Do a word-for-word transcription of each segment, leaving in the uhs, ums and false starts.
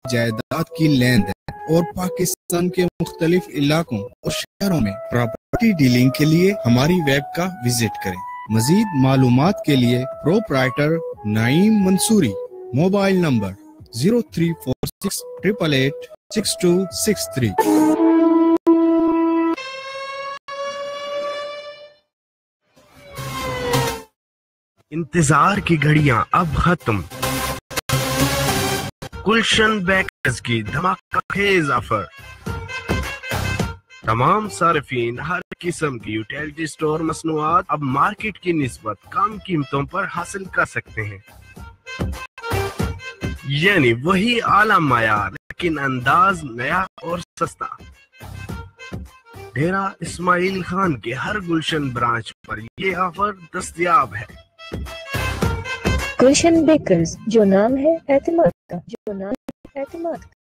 جائیداد کی لین دین اور پاکستان کے مختلف علاقوں اور شہروں میں پراپرٹی ڈیلنگ کے لیے ہماری ویب کا وزٹ کریں۔ مزید معلومات کے لیے proprietor Naeem Mansoori, mobile number zero three four six triple eight six two six three. انتظار کی گھڑیاں اب ختم۔ گلشن بیکرز کی دھماکہ خیز آفر، تمام صارفین ہر قسم کی یوٹیلیٹی سٹور مصنوعات اب مارکیٹ کی نسبت کم قیمتوں پر حاصل کر سکتے ہیں، یعنی وہی اعلی معیار لیکن انداز نیا اور سستا۔ ڈیرہ اسماعیل خان کے ہر گلشن برانچ پر یہ آفر دستیاب ہے۔ گلشن بیکرز، جو نام ہے اعتماد کا، جو نام ہے اعتماد کا۔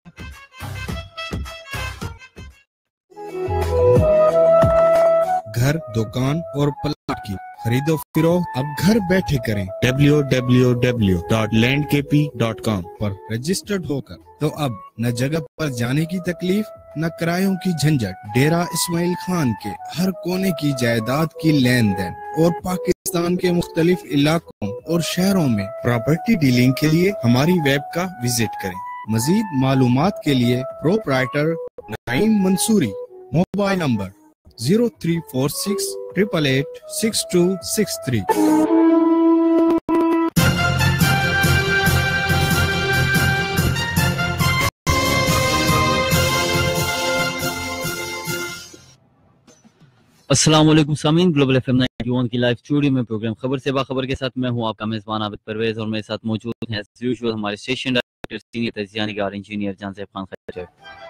گھر، دکان اور پلاٹ کی خرید و فروخت اب گھر بیٹھے کریں۔ W W W dot land K P dot com پر رجسٹرڈ ہو کر تو اب نہ جگہ پر جانے کی تکلیف، نہ کرایوں کی جھنجٹ۔ ڈیرہ اسماعیل خان کے ہر کونے کی جائیداد کی لین دین اور پاکستان کے مختلف علاقوں اور شہروں میں پراپرٹی ڈیلنگ کے لیے ہماری ویب کا وزٹ کریں۔ مزید معلومات کے لیے proprietor Naeem Mansoori, mobile number zero three four six triple eight six two six three. السلام علیکم سامعین، global F M ninety one کی لائیو اسٹوڈیو میں پروگرام خبر سے باخبر کے ساتھ میں ہوں آپ کا میزبان عابد پرویز، اور میرے ساتھ موجود ہیں ایز یوزول ہمارے اسٹیشن ڈائریکٹر سینئر تجزیہ نگار انجینئر جان زیب خان خیر۔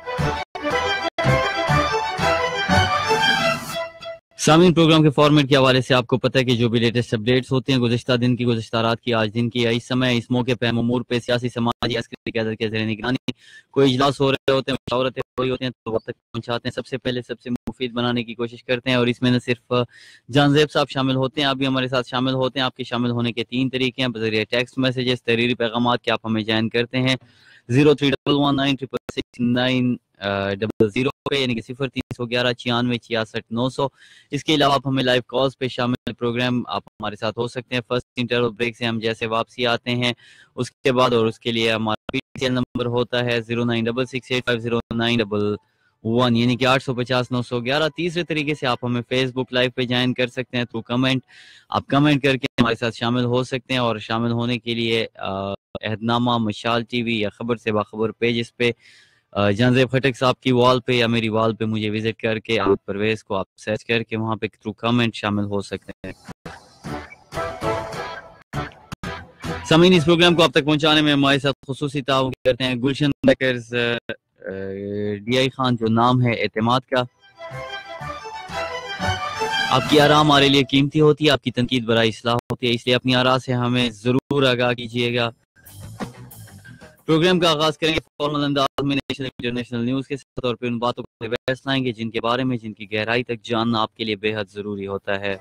سامعین، پروگرام کے فارمیٹ کے حوالے سے آپ کو پتہ ہے کہ جو بھی لیٹسٹ اپڈیٹس ہوتے ہیں گزشتہ دن کی، گزشتہ رات کی، آج دن کی، اس سمے اس موقع پہ ہم امور پہ سیاسی، سماجی، عسکری قیادت کے زیر نگرانی کوئی اجلاس ہو رہے ہوتے ہیں، مشاورتیں ہو رہی ہوتی ہیں تو وقت تک پہنچاتے ہیں، سب سے پہلے سب سے مفید بنانے کی کوشش کرتے ہیں، اور اس میں نہ صرف جان زیب صاحب شامل ہوتے ہیں، آپ بھی ہمارے ساتھ شامل ہوتے ہیں۔ آپ کے شامل ہونے کے تین طریقے ہیں، بذریعہ ٹیکسٹ میسیجز، تحریری پیغامات کے آپ ہمیں جوائن کرتے ہیں zero three double one nine triple six nine double zero پہ، یعنی کہ صفر تین سو گیارہ چھیانوے چھیاسٹھ نو سو۔ اس کے علاوہ آپ ہمیں لائیو کالز پہ شامل پروگرام آپ ہمارے ساتھ ہو سکتے ہیں۔ فرسٹ انٹرول بریک سے ہم جیسے واپسی آتے ہیں اس کے بعد، اور اس کے لیے ہمارا پی ٹی ایل نمبر ہوتا ہے zero nine double six eight five zero nine double one, یعنی کہ آٹھ سو پچاس نو سو گیارہ۔ تیسرے طریقے سے آپ ہمیں فیس بک لائیو پہ جوائن کر سکتے ہیں تھرو کمنٹ، آپ کمنٹ کر کے ہمارے ساتھ شامل ہو سکتے ہیں، اور شامل ہونے کے لیے عہدنامہ، مشال ٹی وی یا خبر سے باخبر پیجز پہ جان زیب خٹک صاحب کی وال پہ یا میری وال پہ مجھے وزٹ کر کے آپ پرویز کو آپ سرچ کر کے وہاں پہ تھرو کمنٹ شامل ہو سکتے ہیں۔ سامعین، اس پروگرام کو آپ تک پہنچانے میں ہمارے ساتھ خصوصی تعاون کرتے ہیں Gulshan bakers, D I Khan جو نام ہے اعتماد کا۔ آپ کی آراء ہمارے لیے قیمتی ہوتی ہے، آپ کی تنقید برائے اصلاح ہوتی ہے، اس لیے اپنی آراء سے ہمیں ضرور آگاہ کیجیے گا۔ پروگرام کا آغاز کریں گے فارمل انداز میں نیشنل انٹرنیشنل نیوز کے ساتھ، اور پھر ان باتوں کو بحث لائیں گے جن کے بارے میں، جن کی گہرائی تک جاننا آپ کے لیے بے حد ضروری ہوتا ہے۔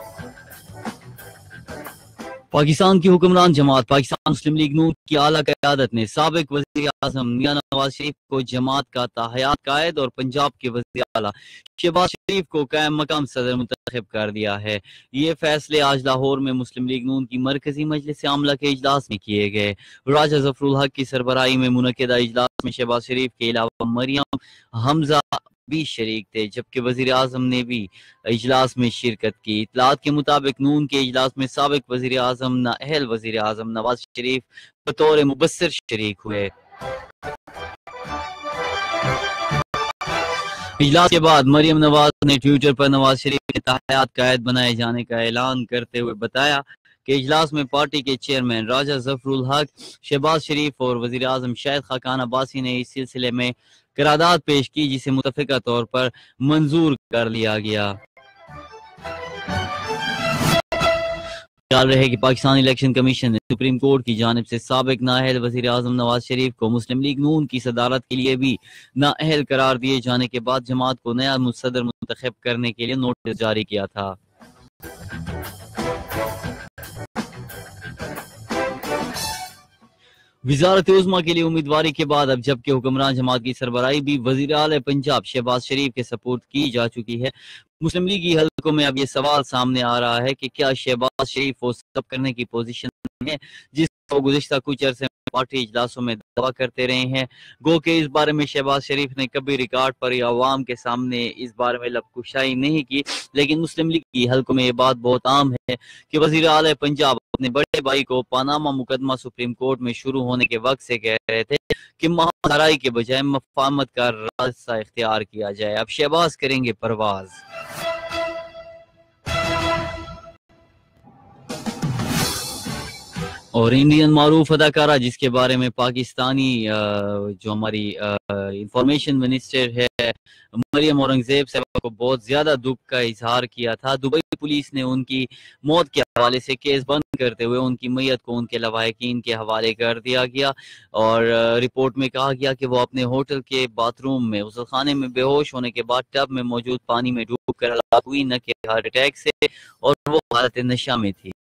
پاکستان کی حکمران جماعت پاکستان مسلم لیگ نون کی اعلیٰ قیادت نے سابق وزیر اعظم میاں نواز شریف کو جماعت کا تاحیات قائد اور پنجاب کے وزیر اعلیٰ شہباز شریف کو قائم مقام صدر منتخب کر دیا ہے۔ یہ فیصلے آج لاہور میں مسلم لیگ نون کی مرکزی مجلس عاملہ کے اجلاس میں کیے گئے۔ راجہ ظفر الحق کی سربراہی میں منعقدہ اجلاس میں شہباز شریف کے علاوہ مریم حمزہ بھی شریک تھے، جبکہ وزیر اعظم نے بھی اجلاس میں شرکت کی۔ اطلاعات کے مطابق نون کے اجلاس میں سابق وزیر اعظم نااہل وزیر اعظم نواز شریف بطور مبصر شریک ہوئے۔ اجلاس کے بعد مریم نواز نے ٹویٹر پر نواز شریف کے تاحیات قائد بنائے جانے کا اعلان کرتے ہوئے بتایا کہ اجلاس میں پارٹی کے چیئرمین راجہ ظفر الحق، شہباز شریف اور وزیر اعظم شاہد خاقان عباسی نے اس سلسلے میں قرارداد پیش کی، جسے متفقہ طور پر منظور کر لیا گیا۔ خیال رہے کہ پاکستان الیکشن کمیشن نے سپریم کورٹ کی جانب سے سابق نااہل وزیر اعظم نواز شریف کو مسلم لیگ نون کی صدارت کے لیے بھی نااہل قرار دیے جانے کے بعد جماعت کو نیا صدر منتخب کرنے کے لیے نوٹس جاری کیا تھا۔ وزارت عظمیٰ کے لیے امیدواری کے بعد اب جبکہ حکمران جماعت کی سربراہی بھی وزیر اعلی پنجاب شہباز شریف کے سپورٹ کی جا چکی ہے، مسلم لیگی حلقوں میں اب یہ سوال سامنے آ رہا ہے کہ کیا شہباز شریف وہ سب کرنے کی پوزیشن میں جس کو گزشتہ کچھ عرصے میں پارٹی اجلاسوں میں دعویٰ کرتے رہے ہیں. گو کہ اس بارے میں شہباز شریف نے کبھی ریکارڈ پر یا عوام کے سامنے اس بارے میں لب کشائی نہیں کی، لیکن مسلم لیگ کی حلقوں میں یہ بات بہت عام ہے کہ وزیر اعلی پنجاب اپنے بڑے بھائی کو پاناما مقدمہ سپریم کورٹ میں شروع ہونے کے وقت سے کہہ رہے تھے کہ مہارائی کے بجائے مفاہمت کا راستہ اختیار کیا جائے. اب شہباز کریں گے پرواز. اور انڈین معروف اداکارہ جس کے بارے میں پاکستانی جو ہماری انفارمیشن منسٹر ہے مریم اورنگزیب صاحبہ کو بہت زیادہ دکھ کا اظہار کیا تھا، دبئی پولیس نے ان کی موت کے حوالے سے کیس بند کرتے ہوئے ان کی میت کو ان کے لواحقین کے حوالے کر دیا گیا، اور رپورٹ میں کہا گیا کہ وہ اپنے ہوٹل کے باتھ روم میں غسل خانے میں بے ہوش ہونے کے بعد ٹب میں موجود پانی میں ڈوب کر ہلاک ہوئی، نہ کہ ہارٹ اٹیک سے، اور وہ حالت نشہ میں تھی.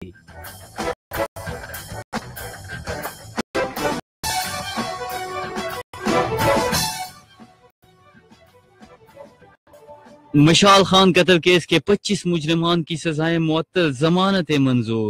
مشال خان قتل کیس کے پچیس مجرمان کی سزائیں معطل، ضمانتیں منظور.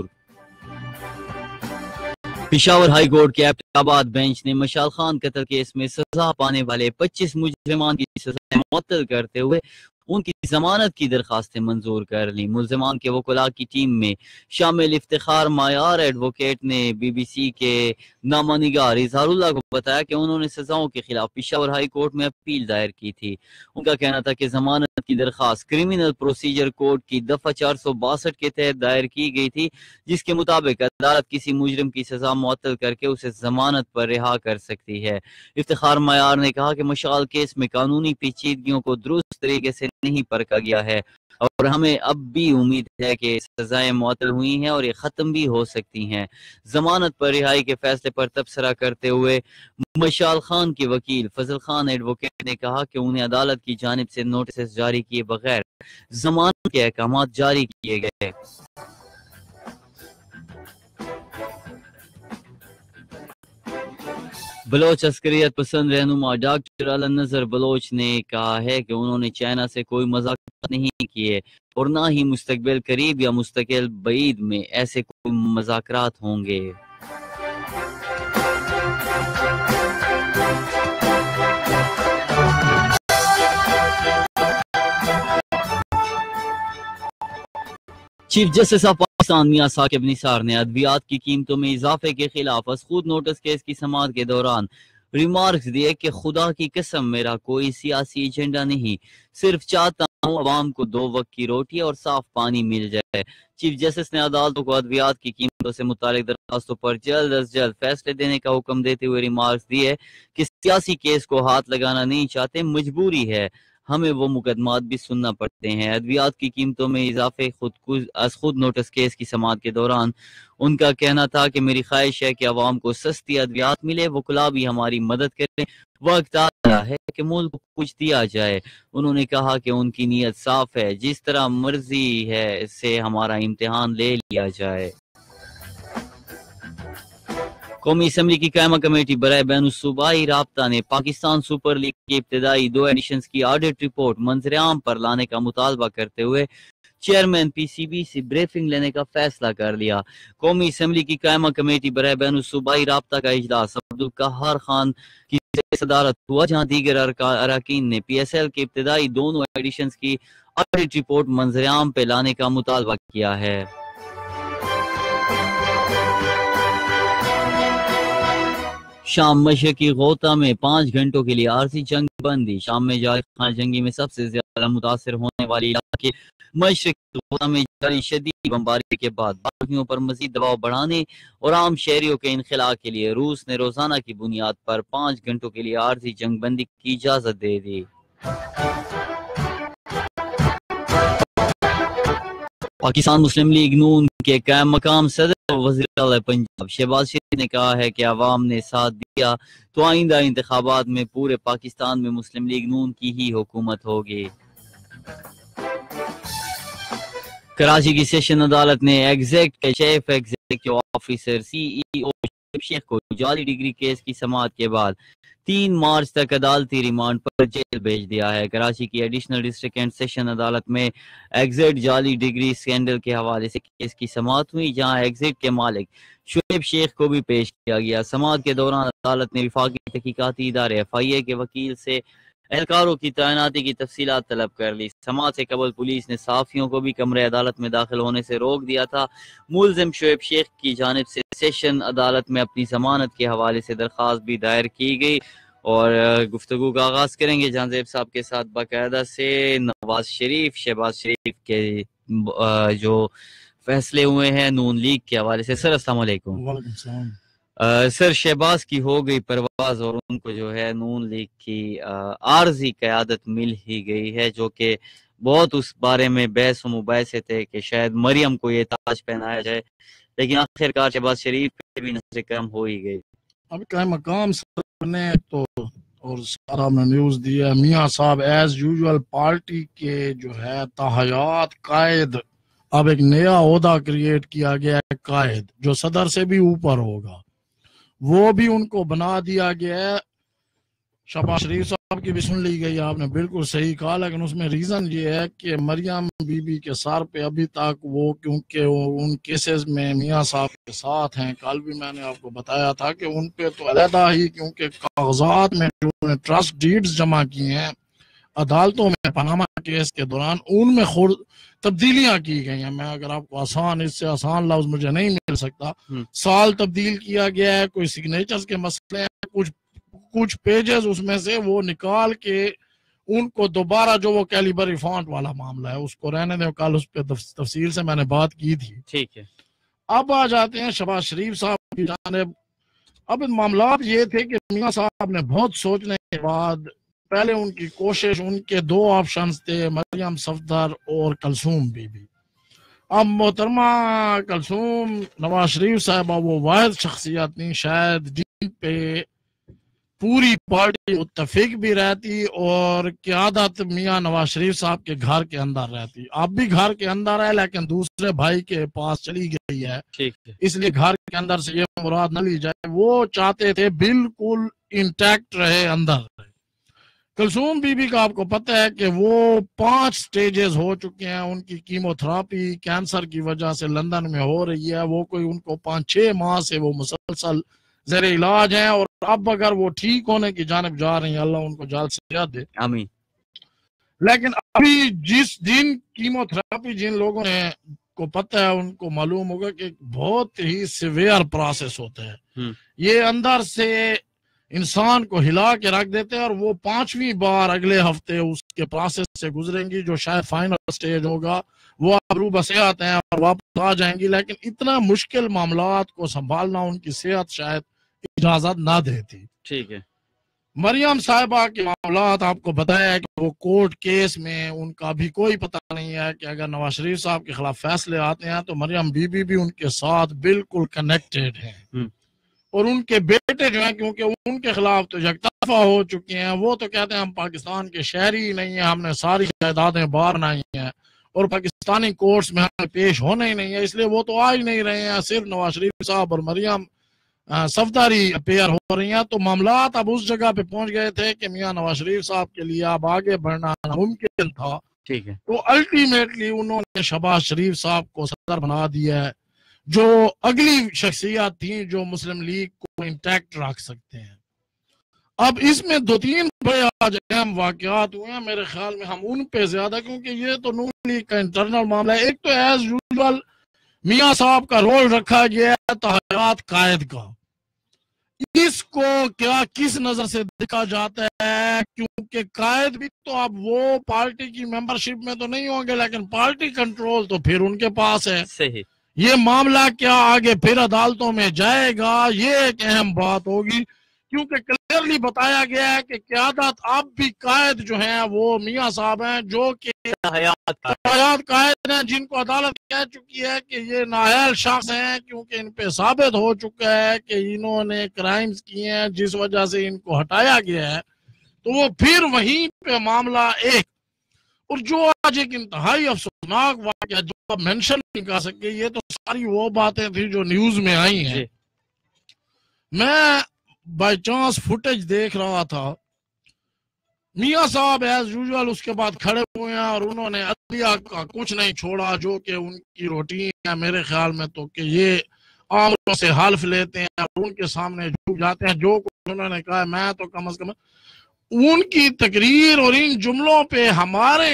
پشاور ہائی کورٹ کے ایبٹ آباد بینچ نے مشال خان قتل کیس میں سزا پانے والے پچیس مجرمان کی سزائیں معطل کرتے ہوئے ان کی ضمانت کی درخواستیں منظور کر لی. ملزمان کے وکلاء کی ٹیم میں شامل افتخار معیار ایڈوکیٹ نے بی بی سی کے نامہ نگار اظہار اللہ کو بتایا کہ انہوں نے سزاؤں کے خلاف پشاور ہائی کورٹ میں اپیل دائر کی تھی. ان کا کہنا تھا کہ ضمانت کی درخواست کرمنل پروسیجر کوڈ کی دفعہ چار سو باسٹھ کے تحت دائر کی گئی تھی، جس کے مطابق عدالت کسی مجرم کی سزا معطل کر کے اسے ضمانت پر رہا کر سکتی ہے. افتخار معیار نے کہا کہ مشال کیس میں قانونی پیچیدگیوں کو درست طریقے سے نہیں پرکھا گیا ہے، اور ہمیں اب بھی امید ہے کہ سزائیں معطل ہوئی ہیں اور یہ ختم بھی ہو سکتی ہیں. ضمانت پر رہائی کے فیصلے پر تبصرہ کرتے ہوئے مشال خان کے وکیل فضل خان ایڈوکیٹ نے کہا کہ انہیں عدالت کی جانب سے نوٹسز جاری کیے بغیر ضمانت کے احکامات جاری کیے گئے. بلوچ عسکریت پسند رہنما ڈاکٹر علی نظر بلوچ نے کہا ہے کہ انہوں نے چائنا سے کوئی مذاکرات نہیں کیے اور نہ ہی مستقبل قریب یا مستقبل بعید میں ایسے کوئی مذاکرات ہوں گے. چیف جسٹس آف پاکستان میاں ثاقب نثار نے ادویات کی قیمتوں میں اضافے کے خلاف از خود نوٹس کیس کی سماعت کے دوران ریمارکس دیے کہ خدا کی قسم میرا کوئی سیاسی ایجنڈا نہیں، صرف چاہتا ہوں عوام کو دو وقت کی روٹی اور صاف پانی مل جائے. چیف جسٹس نے عدالتوں کو ادویات کی قیمتوں سے متعلق درخواستوں پر جلد از جلد فیصلے دینے کا حکم دیتے ہوئے ریمارکس دیے کہ سیاسی کیس کو ہاتھ لگانا نہیں چاہتے، مجبوری ہے، ہمیں وہ مقدمات بھی سننا پڑتے ہیں. ادویات کی قیمتوں میں اضافے خود از خود نوٹس کیس کی سماعت کے دوران ان کا کہنا تھا کہ میری خواہش ہے کہ عوام کو سستی ادویات ملے، وکلاء بھی ہماری مدد کریں، وقت آ رہا ہے کہ ملک کو کچھ دیا جائے. انہوں نے کہا کہ ان کی نیت صاف ہے، جس طرح مرضی ہے اس سے ہمارا امتحان لے لیا جائے. قومی اسمبلی کی قائمہ کمیٹی برائے بین الصوبائی رابطہ نے پاکستان سپر لیگ کی ابتدائی دو ایڈیشنز کی آڈٹ رپورٹ منظر عام پر لانے کا مطالبہ کرتے ہوئے چیئرمین پی سی بی سے بریفنگ لینے کا فیصلہ کر لیا. قومی اسمبلی کی قائمہ کمیٹی برائے بین الصوبائی رابطہ کا اجلاس عبدالقہار خان کی صدارت ہوا، جہاں دیگر اراکین نے پی ایس ایل کے ابتدائی دونوں ایڈیشنز کی آڈٹ رپورٹ منظر عام پہ لانے کا مطالبہ کیا ہے. شام مشرقی غوطہ میں پانچ گھنٹوں کے لیے عارضی جنگ بندی. شام میں جاری خانہ جنگی میں سب سے زیادہ متاثر ہونے والی علاقے مشرقی غوطہ میں جاری شدید بمباری کے بعد باغیوں پر مزید دباؤ بڑھانے اور عام شہریوں کے انخلاء کے لیے روس نے روزانہ کی بنیاد پر پانچ گھنٹوں کے لیے عارضی جنگ بندی کی اجازت دے دی. پاکستان مسلم لیگ نون کے قائم مقام صدر وزیر اعلی پنجاب شہباز شریف نے کہا ہے کہ عوام نے ساتھ دیا تو آئندہ انتخابات میں پورے پاکستان میں مسلم لیگ نون کی ہی حکومت ہوگی. کراچی کی سیشن عدالت نے ایگزیکٹ کے chief executive officer C E O Shoaib Sheikh کو جعلی ڈگری کیس کی سماعت کے بعد تین مارچ تک عدالتی ریمانڈ پر جیل بھیج دیا ہے۔ کراچی کی ایڈیشنل ڈسٹرکٹ اینڈ سیشن عدالت میں ایگزٹ جعلی ڈگری اسکینڈل کے حوالے سے کیس کی سماعت ہوئی، جہاں ایگزٹ کے مالک شعیب شیخ کو بھی پیش کیا گیا۔ سماعت کے دوران عدالت نے وفاقی تحقیقاتی ادارے ایف آئی اے کے وکیل سے اہلکاروں کی تعیناتی کی تفصیلات طلب کر لی۔ سماعت سے قبل پولیس نے صحافیوں کو بھی کمرے عدالت میں داخل ہونے سے روک دیا تھا۔ ملزم شعیب شیخ کی جانب سے سیشن عدالت میں اپنی ضمانت کے حوالے سے درخواست بھی دائر کی گئی، اور گفتگو کا آغاز کریں گے جہاں زیب صاحب کے ساتھ باقاعدہ سے نواز شریف شہباز شریف کے جو فیصلے ہوئے ہیں نون لیگ کے حوالے سے۔ سر السلام علیکم۔ وعلیکم السلام۔ سر شہباز کی ہو گئی پرواز اور ان کو جو ہے نون لیگ کی عارضی قیادت مل ہی گئی ہے، جو کہ بہت اس بارے میں بحث و مباحثے تھے کہ شاید مریم کو یہ تاج پہنایا جائے، لیکن آخرکار شہباز شریف پہ بھی نظر کرم ہو ہی گئی۔ اب کیا مقام سر نے تو اور سارا نے نیوز دیا، میاں صاحب ایز یوزول پارٹی کے جو ہے تاحیات قائد، اب ایک نیا عہدہ کریٹ کیا گیا ہے قائد، جو صدر سے بھی اوپر ہوگا، وہ بھی ان کو بنا دیا گیا ہے۔ شہباز شریف صاحب کی بھی سن لی گئی، آپ نے بالکل صحیح کہا، لیکن اس میں ریزن یہ ہے کہ مریم بی بی کے سر پہ ابھی تک وہ کیونکہ وہ ان کیسز میں میاں صاحب کے ساتھ ہیں، کل بھی میں نے آپ کو بتایا تھا کہ ان پہ تو علیحدہ ہی کیونکہ کاغذات میں جو ٹرسٹ ڈیڈز جمع کیے ہیں عدالتوں میں پاناما کیس کے دوران، ان میں خود تبدیلیاں کی گئی ہیں۔ میں اگر آپ کو آسان اس سے آسان لفظ مجھے نہیں مل سکتا، سال تبدیل کیا گیا ہے، کوئی سگنیچرز کے مسئلے ہیں، کچھ کچھ پیجز اس میں سے وہ نکال کے ان کو دوبارہ جو وہ کیلیبری فونٹ والا معاملہ ہے اس کو رہنے دیں، کل اس پہ تفصیل سے میں نے بات کی تھی۔ ٹھیک ہے، اب آ جاتے ہیں شہباز شریف صاحب کی جانب۔ اب معاملات یہ تھے کہ میاں صاحب نے بہت سوچنے کے بعد پہلے ان کی کوشش، ان کے دو آپشنز تھے، مریم صفدر اور کلثوم بی بی۔ اب محترمہ کلثوم نواز شریف صاحبہ وہ واحد شخصیت تھیں شاید جن پہ پوری پارٹی متفق بھی رہتی اور قیادت میاں نواز شریف صاحب کے گھر کے اندر رہتی۔ اب بھی گھر کے اندر ہے لیکن دوسرے بھائی کے پاس چلی گئی ہے، اس لیے گھر کے اندر سے یہ مراد نہ لی جائے۔ وہ چاہتے تھے بالکل انٹیکٹ رہے اندر رہے۔ کلثوم بی بی کا آپ کو پتہ ہے کہ وہ پانچ سٹیجز ہو چکے ہیں، ان کی کیمو تھراپی کینسر کی وجہ سے لندن میں ہو رہی ہے، وہ کوئی ان کو پانچ چھ ماہ سے وہ مسلسل زیر علاج ہیں، اور اب اگر وہ ٹھیک ہونے کی جانب جا رہی ہیں، اللہ ان کو جلد سے صحت دے آمین۔ لیکن ابھی جس دن کیمو تھراپی جن لوگوں نے کو پتہ ہے ان کو معلوم ہوگا کہ بہت ہی سیویئر پروسیس ہوتا ہے، یہ اندر سے انسان کو ہلا کے رکھ دیتے ہیں، اور وہ پانچویں بار اگلے ہفتے اس کے پروسیس سے گزریں گی جو شاید فائنل سٹیج ہوگا، وہ ابرو بصحت ہیں اور واپس آ جائیں گی، لیکن اتنا مشکل معاملات کو سنبھالنا ان کی صحت شاید اجازت نہ دیتی۔ ٹھیک ہے، مریم صاحبہ کے معاملات آپ کو بتایا ہے کہ وہ کورٹ کیس میں ان کا بھی کوئی پتہ نہیں ہے کہ اگر نواز شریف صاحب کے خلاف فیصلے آتے ہیں تو مریم بی بی بھی ان کے ساتھ بالکل کنیکٹڈ ہیں، اور ان کے بیٹے جو ہیں کیونکہ ان کے خلاف تو یک طرفہ ہو چکے ہیں، وہ تو کہتے ہیں ہم پاکستان کے شہری ہی نہیں ہیں، ہم نے ساری جائیدادیں باہر نہیں ہیں اور پاکستانی کورٹس میں ہمیں پیش ہونا ہی نہیں ہے، اس لیے وہ تو آ ہی نہیں رہے ہیں، صرف نواز شریف صاحب اور مریم صفدری اپیئر ہو رہی ہیں۔ تو معاملات اب اس جگہ پہ پہنچ گئے تھے کہ میاں نواز شریف صاحب کے لیے اب آگے بڑھنا ناممکن تھا۔ ٹھیک ہے، تو الٹیمیٹلی انہوں نے شہباز شریف صاحب کو صدر بنا دیا ہے، جو اگلی شخصیات تھیں جو مسلم لیگ کو انٹیکٹ رکھ سکتے ہیں۔ اب اس میں دو تین بڑے آج اہم واقعات ہوئے ہیں، میرے خیال میں ہم ان پہ زیادہ، کیونکہ یہ تو نون لیگ کا انٹرنل معاملہ ہے۔ ایک تو ایز یوزول میاں صاحب کا رول رکھا گیا ہے تحریات قائد کا، اس کو کیا کس نظر سے دیکھا جاتا ہے، کیونکہ قائد بھی تو اب وہ پارٹی کی ممبرشپ میں تو نہیں ہوں گے، لیکن پارٹی کنٹرول تو پھر ان کے پاس ہے۔ صحیح، یہ معاملہ کیا آگے پھر عدالتوں میں جائے گا، یہ ایک اہم بات ہوگی، کیونکہ کلیئرلی بتایا گیا ہے کہ قیادت اب بھی قائد جو ہیں وہ میاں صاحب ہیں، جو کہ حیات قائد ہیں، جن کو عدالت کہہ چکی ہے کہ یہ نااہل شخص ہیں، کیونکہ ان پہ ثابت ہو چکا ہے کہ انہوں نے کرائمز کیے ہیں جس وجہ سے ان کو ہٹایا گیا ہے۔ تو وہ پھر وہیں پہ معاملہ ایک، اور جو آج ایک انتہائی افسوسناک واقعہ جو آپ مینشن نہیں کر سکے، یہ تو ساری وہ باتیں تھی جو نیوز میں آئی ہیں میں بائی چانس فوٹیج دیکھ رہا تھا، میاں صاحب ایز یوزول اس کے بعد کھڑے ہوئے ہیں اور انہوں نے عدلیہ کا کچھ نہیں چھوڑا، جو کہ ان کی روٹین ہے میرے خیال میں، تو کہ یہ عام لوگوں سے حلف لیتے ہیں اور ان کے سامنے جھک جاتے ہیں. جو کچھ انہوں نے کہا میں تو کم از کم ان کی تقریر اور ان جملوں پہ ہمارے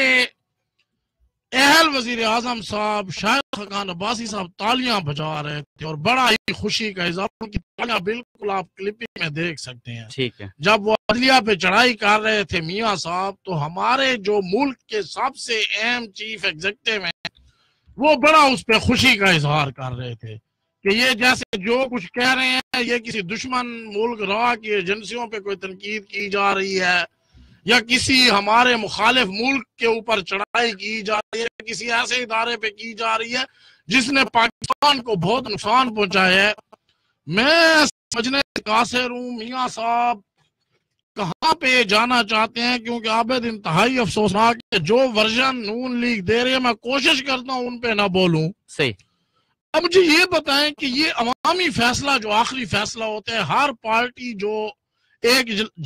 اہل وزیر اعظم صاحب شاہد خاقان عباسی صاحب تالیاں بجا رہے تھے اور بڑا ہی خوشی کا اظہار. ان کی تالیاں بالکل آپ کلپنگ میں دیکھ سکتے ہیں. ٹھیک ہے. جب وہ عدلیہ پہ چڑھائی کر رہے تھے میاں صاحب، تو ہمارے جو ملک کے سب سے اہم چیف ایگزیکٹو ہیں وہ بڑا اس پہ خوشی کا اظہار کر رہے تھے کہ یہ جیسے جو کچھ کہہ رہے ہیں یہ کسی دشمن ملک راہ کی ایجنسیوں پہ کوئی تنقید کی جا رہی ہے یا کسی ہمارے مخالف ملک کے اوپر چڑھائی کی جا رہی ہے، کسی ایسے ادارے پہ کی جا رہی ہے جس نے پاکستان کو بہت نقصان پہنچایا ہے. میں سمجھنے قاصر ہوں میاں صاحب کہاں پہ جانا چاہتے ہیں، کیونکہ عابد انتہائی افسوسناک ہے جو ورژن نون لیگ دے رہی ہے. میں کوشش کرتا ہوں ان پہ نہ بولوں. صحیح. اب مجھے یہ بتائیں کہ یہ عوامی فیصلہ جو آخری فیصلہ ہوتا ہے، ہر پارٹی جو ایک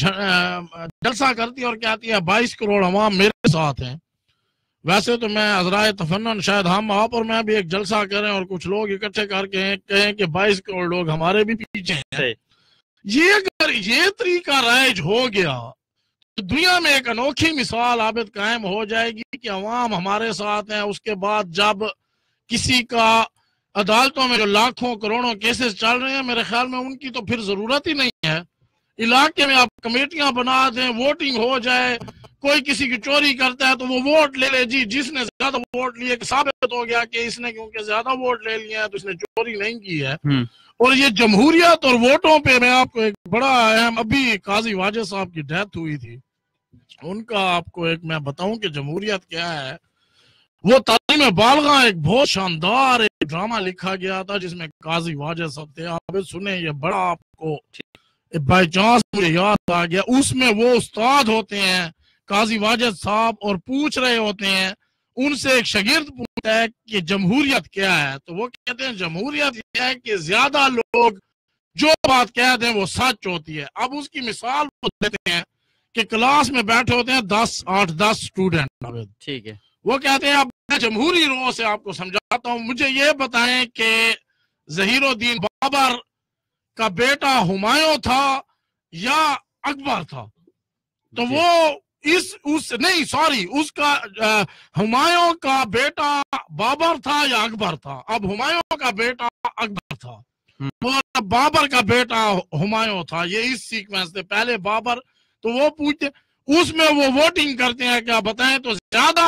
جلسہ کرتی ہے اور کہتی ہے بائیس کروڑ عوام میرے ساتھ ہیں. ویسے تو میں عذرائے تفنن شاید ہم آپ اور میں بھی ایک جلسہ کریں اور کچھ لوگ اکٹھے کر کے کہیں کہ بائیس کروڑ لوگ ہمارے بھی پیچھے ہیں. یہ اگر یہ طریقہ رائج ہو گیا تو دنیا میں ایک انوکھی مثال عابد قائم ہو جائے گی کہ عوام ہمارے ساتھ ہیں. اس کے بعد جب کسی کا عدالتوں میں جو لاکھوں کروڑوں کیسز چل رہے ہیں، میرے خیال میں ان کی تو پھر ضرورت ہی نہیں ہے. علاقے میں آپ کمیٹیاں بنا دیں، ووٹنگ ہو جائے، کوئی کسی کی چوری کرتا ہے تو وہ ووٹ لے لے، جی جس نے زیادہ ووٹ لیے ثابت ہو گیا کہ اس نے کیونکہ زیادہ ووٹ لے لیے ہیں تو اس نے چوری نہیں کی ہے. اور یہ جمہوریت اور ووٹوں پہ میں آپ کو ایک بڑا اہم، ابھی قاضی واجد صاحب کی ڈیتھ ہوئی تھی، ان کا آپ کو ایک میں بتاؤں کہ جمہوریت کیا ہے. وہ تعلیم بالغاہ ایک بہت شاندار ایک ڈرامہ لکھا گیا تھا جس میں قاضی واجد صاحب تھے. آپ سنیں، یہ بڑا آپ کو بائی چانس مجھے یاد آ گیا. اس میں وہ استاد ہوتے ہیں قاضی واجد صاحب اور پوچھ رہے ہوتے ہیں، ان سے ایک شاگرد پوچھتا ہے کہ جمہوریت کیا ہے، تو وہ کہتے ہیں جمہوریت یہ ہے کہ زیادہ لوگ جو بات کہہ دیں وہ سچ ہوتی ہے. اب اس کی مثال وہ دیتے ہیں کہ کلاس میں بیٹھے ہوتے ہیں دس آٹھ دس اسٹوڈنٹ. ٹھیک ہے. وہ کہتے ہیں اب میں جمہوری رو سے آپ کو سمجھاتا ہوں، مجھے یہ بتائیں کہ ظہیر الدین بابر کا بیٹا ہمایوں تھا یا اکبر تھا؟ تو وہ اس اس نہیں سوری اس کا ہمایوں کا بیٹا بابر تھا یا اکبر تھا؟ اب ہمایوں کا بیٹا اکبر تھا اور بابر کا بیٹا ہمایوں تھا. یہ اس سیکوینس سے پہلے بابر. تو وہ پوچھتے، اس میں وہ ووٹنگ کرتے ہیں، کیا بتائیں تو زیادہ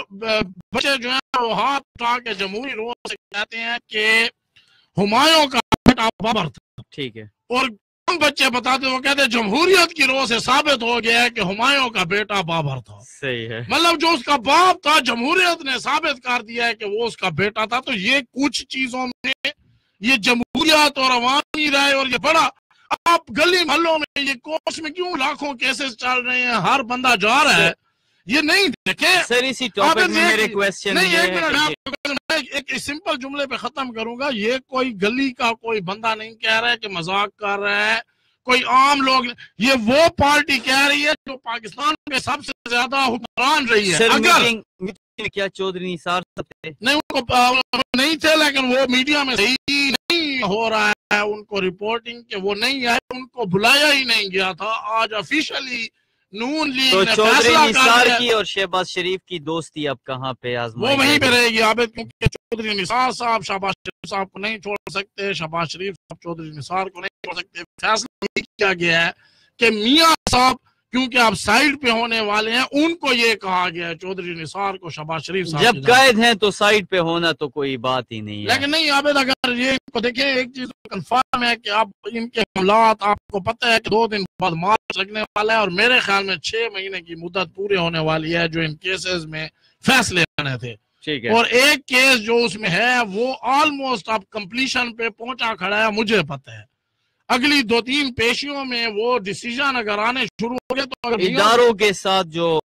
بچے جو ہیں وہ ہاتھ اٹھا کے جمہوری رو سے کہتے ہیں کہ ہمایوں کا بیٹا بابر تھا. ٹھیک ہے. اور کم بچے بتاتے وہ کہتے ہیں جمہوریت کی رو سے ثابت ہو گیا ہے کہ ہمایوں کا بیٹا بابر تھا. صحیح ہے. مطلب جو اس کا باپ تھا جمہوریت نے ثابت کر دیا ہے کہ وہ اس کا بیٹا تھا. تو یہ کچھ چیزوں میں یہ جمہوریت اور عوامی رائے اور یہ بڑا، آپ گلی محلوں میں یہ کورس میں کیوں لاکھوں کیسز چل رہے ہیں، ہر بندہ جا رہا ہے، یہ نہیں دیکھیں. سر اسی ٹاپک میں میرے کویسچن نہیں، ایک منٹ ایک سمپل جملے پہ ختم کروں گا. یہ کوئی گلی کا کوئی بندہ نہیں کہہ رہا ہے کہ مذاق کر رہا ہے، کوئی عام لوگ، یہ وہ پارٹی کہہ رہی ہے جو پاکستان میں سب سے زیادہ حکمران رہی ہے. اگر کیا چودھری نثار تھے؟ نہیں، ان کو نہیں تھے، لیکن وہ میڈیا میں صحیح نہیں ہو رہا ہے ان کو رپورٹنگ کہ وہ نہیں آئے، ان کو بلایا ہی نہیں گیا تھا. آج آفیشلی نون لیگ تو نے چودھری فیصلہ نثار کر کی اور شہباز شریف کی دوستی اب کہاں پہ آزمائی وہ وہیں پہ جائے گی؟ رہے گی عابد، کیونکہ چودھری نثار صاحب شہباز شریف صاحب کو نہیں چھوڑ سکتے، شہباز شریف صاحب چودھری نثار کو نہیں چھوڑ سکتے. فیصلہ یہ کیا گیا ہے کہ میاں صاحب کیونکہ آپ سائیڈ پہ ہونے والے ہیں، ان کو یہ کہا گیا ہے چودھری نثار کو شہباز شریف صاحب جب قائد ہیں تو سائیڈ پہ ہونا تو کوئی بات ہی نہیں ہے. لیکن نہیں عابد، اگر یہ کو دیکھیں ایک چیز کنفرم ہے کہ اب ان کے حملات آپ کو پتہ ہے کہ دو دن بعد مارچ لگنے والا ہے اور میرے خیال میں چھ مہینے کی مدت پورے ہونے والی ہے جو ان کیسز میں فیصلے آنے تھے. ٹھیک ہے. اور ایک کیس جو اس میں ہے وہ آلموسٹ اب کمپلیشن پہ پہنچا کھڑا ہے. مجھے پتہ ہے اگلی دو تین پیشیوں میں وہ ڈیسیجن اگر آنے شروع ہو گئے تو اگر اداروں کے ساتھ جو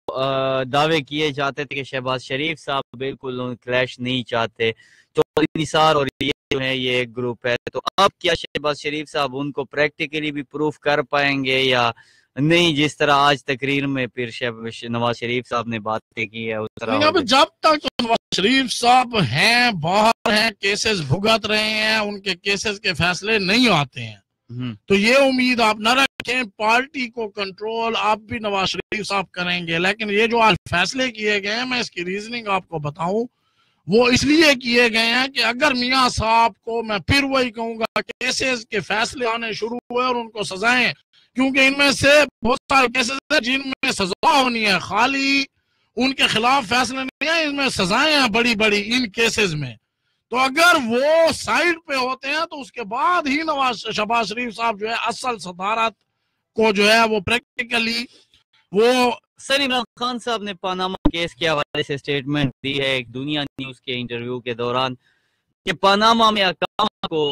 دعوے کیے جاتے تھے کہ شہباز شریف صاحب بالکل کلیش نہیں چاہتے، چودھری نثار اور یہ جو ہے یہ ایک گروپ ہے، تو اب کیا شہباز شریف صاحب ان کو پریکٹیکلی بھی پروف کر پائیں گے یا نہیں، جس طرح آج تقریر میں پھر نواز شریف صاحب نے باتیں کی ہے اس طرح؟ جب تک نواز شریف صاحب ہیں، باہر ہیں، کیسز بھگت رہے ہیں، ان کے کیسز کے فیصلے نہیں آتے ہیں، تو یہ امید آپ نہ رکھیں پارٹی کو کنٹرول آپ بھی نواز شریف صاحب کریں گے۔ لیکن یہ جو آج فیصلے کیے گئے ہیں، میں اس کی ریزننگ آپ کو بتاؤں، وہ اس لیے کیے گئے ہیں کہ اگر میاں صاحب کو، میں پھر وہی کہوں گا، کیسز کے فیصلے آنے شروع ہوئے اور ان کو سزائیں، کیونکہ ان میں سے بہت سارے کیسز ہیں جن میں سزا ہونی ہے، خالی ان کے خلاف فیصلے نہیں ہیں، ان میں سزائیں ہیں بڑی بڑی ان کیسز میں، تو اگر وہ سائیڈ پہ ہوتے ہیں تو اس کے بعد ہی نواز شہباز شریف صاحب جو ہے اصل صدارت کو جو ہے وہ پریکٹیکلی وہ۔ سر عمران خان صاحب نے پاناما کیس کے حوالے سے سٹیٹمنٹ دی ہے ایک دنیا نیوز کے انٹرویو کے دوران کہ پاناما میں اقامہ کو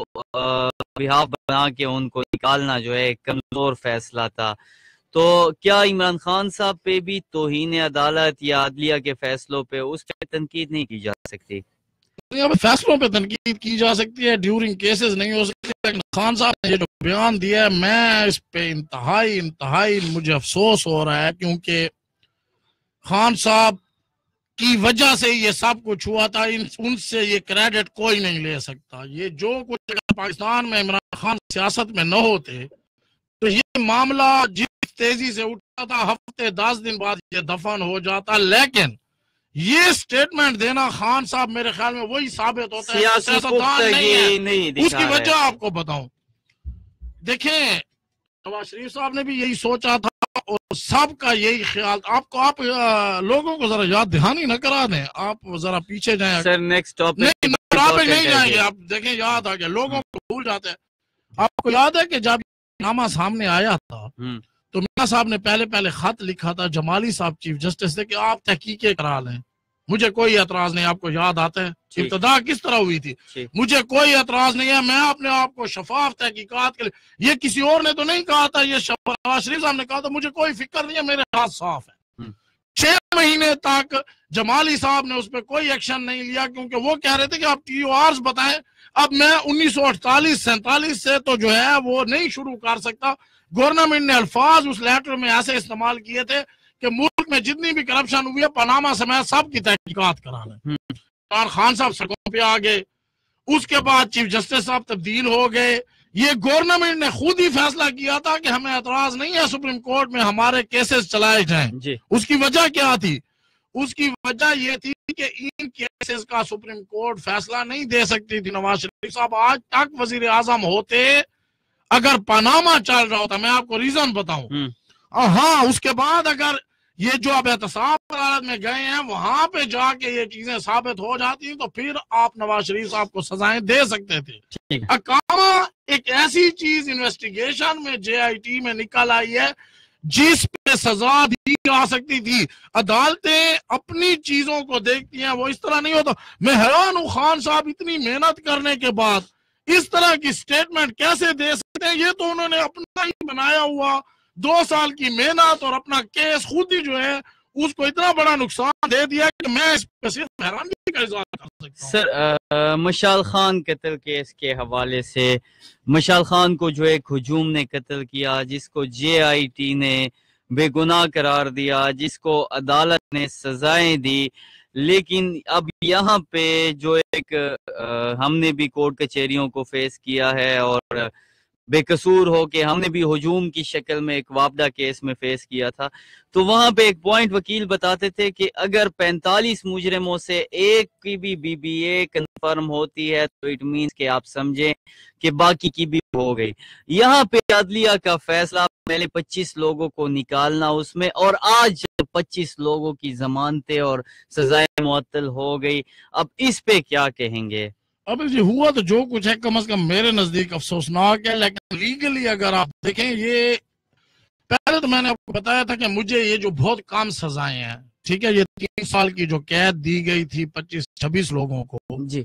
بحاف بنا کے ان کو نکالنا جو ہے ایک کمزور فیصلہ تھا، تو کیا عمران خان صاحب پہ بھی توہین عدالت یا عدلیہ کے فیصلوں پہ اس پہ تنقید نہیں کی جا سکتی؟ فیصلوں پہ تنقید کی جا سکتی ہے، ڈیورنگ کیسز نہیں ہو سکتی، لیکن خان صاحب نے یہ جو بیان دیا ہے میں اس پہ انتہائی انتہائی مجھے افسوس ہو رہا ہے، کیونکہ خان صاحب کی وجہ سے یہ سب کچھ ہوا تھا، ان سے یہ کریڈٹ کوئی نہیں لے سکتا۔ یہ جو کچھ پاکستان میں عمران خان سیاست میں نہ ہوتے تو یہ معاملہ جس تیزی سے اٹھا تھا ہفتے دس دن بعد یہ دفن ہو جاتا، لیکن یہ سٹیٹمنٹ دینا خان صاحب میرے خیال میں وہی ثابت ہوتا ہے سیاستدان نہیں ہے۔ اس کی وجہ آپ کو بتاؤں، دیکھیں نواز شریف صاحب نے بھی یہی سوچا تھا اور سب کا یہی خیال، آپ کو آپ لوگوں کو ذرا یاد دہانی نہ کرا دیں، آپ ذرا پیچھے جائیں سر نیکسٹ ٹاپک نہیں جائیں گے، آپ دیکھیں یاد آ گیا، لوگوں کو بھول جاتے ہیں۔ آپ کو یاد ہے کہ جب نامہ سامنے آیا تھا تو میاں صاحب نے پہلے پہلے خط لکھا تھا جمالی صاحب چیف جسٹس سے کہ آپ تحقیقیں کرا لیں، مجھے کوئی اعتراض نہیں، آپ کو یاد آتا ہے ابتدا کس طرح ہوئی تھی، مجھے کوئی اعتراض نہیں ہے، میں اپنے آپ کو شفاف تحقیقات کے لیے، یہ کسی اور نے تو نہیں کہا تھا، یہ نواز شریف صاحب نے کہا تھا، مجھے کوئی فکر نہیں ہے، میرے ہاتھ صاف ہے۔ چھ مہینے تک جمالی صاحب نے اس پہ کوئی ایکشن نہیں لیا کیونکہ وہ کہہ رہے تھے کہ آپ ٹی او آرز بتائیں، اب میں انیس سو اڑتالیس سینتالیس سے تو جو ہے وہ نہیں شروع کر سکتا۔ گورنمنٹ نے الفاظ اس لیٹر میں ایسے استعمال کیے تھے کہ ملک میں جتنی بھی کرپشن ہوئی ہے پاناما سمیت سب کی تحقیقات کرانا ہے۔ خان صاحب سڑکوں پہ آ گئے، اس کے بعد چیف جسٹس صاحب تبدیل ہو گئے، یہ گورنمنٹ نے خود ہی فیصلہ کیا تھا کہ ہمیں اعتراض نہیں ہے سپریم کورٹ میں ہمارے کیسز چلائے جائیں۔ اس کی وجہ کیا تھی؟ اس کی وجہ یہ تھی کہ ان کیسز کا سپریم کورٹ فیصلہ نہیں دے سکتی تھی۔ نواز شریف صاحب آج تک وزیر اعظم ہوتے اگر پاناما چل رہا ہوتا، میں آپ کو ریزن بتاؤں، ہاں اس کے بعد اگر یہ جو اب احتساب عدالت میں گئے ہیں وہاں پہ جا کے یہ چیزیں ثابت ہو جاتی ہیں تو پھر آپ نواز شریف صاحب کو سزائیں دے سکتے تھے۔ اقامہ ایک ایسی چیز انویسٹیگیشن میں جے آئی ٹی میں نکل آئی ہے جس پہ سزا دی جا سکتی تھی۔ عدالتیں اپنی چیزوں کو دیکھتی ہیں، وہ اس طرح نہیں ہوتا۔ میں حیران ہوں خان صاحب اتنی محنت کرنے کے بعد اس طرح کی سٹیٹمنٹ کیسے دے سکتے ہیں؟ یہ تو انہوں نے اپنا ہی بنایا ہوا دو سال کی محنت اور اپنا کیس خود ہی جو ہے اس کو اتنا بڑا نقصان دے دیا کہ میں اس پہ صرف حیرانگی کا اظہار کر سکتا ہوں۔ سر مشال خان قتل کیس کے حوالے سے مشال خان کو جو ایک ہجوم نے قتل کیا، جس کو جے آئی ٹی نے بے گناہ قرار دیا، جس کو عدالت نے سزائیں دی، لیکن اب یہاں پہ جو ایک ہم نے بھی کورٹ کچہریوں کو فیس کیا ہے اور بے قصور ہو کہ ہم نے بھی ہجوم کی شکل میں ایک واپڈا کیس میں فیس کیا تھا، تو وہاں پہ ایک پوائنٹ وکیل بتاتے تھے کہ اگر پینتالیس مجرموں سے ایک کی بھی بی بی اے کنفرم ہوتی ہے تو اٹ مینز کہ آپ سمجھیں کہ باقی کی بھی ہو گئی۔ یہاں پہ عدلیہ کا فیصلہ پہلے پچیس لوگوں کو نکالنا اس میں، اور آج پچیس لوگوں کی ضمانتیں اور سزائیں معطل ہو گئی، اب اس پہ کیا کہیں گے؟ اب جی ہوا تو جو کچھ ہے کم از کم میرے نزدیک افسوسناک ہے، لیکن لیگلی اگر آپ دیکھیں، یہ پہلے تو میں نے آپ کو بتایا تھا کہ مجھے یہ جو بہت کم سزائیں ہیں، ٹھیک ہے، یہ تین سال کی جو قید دی گئی تھی پچیس چھبیس لوگوں کو، جی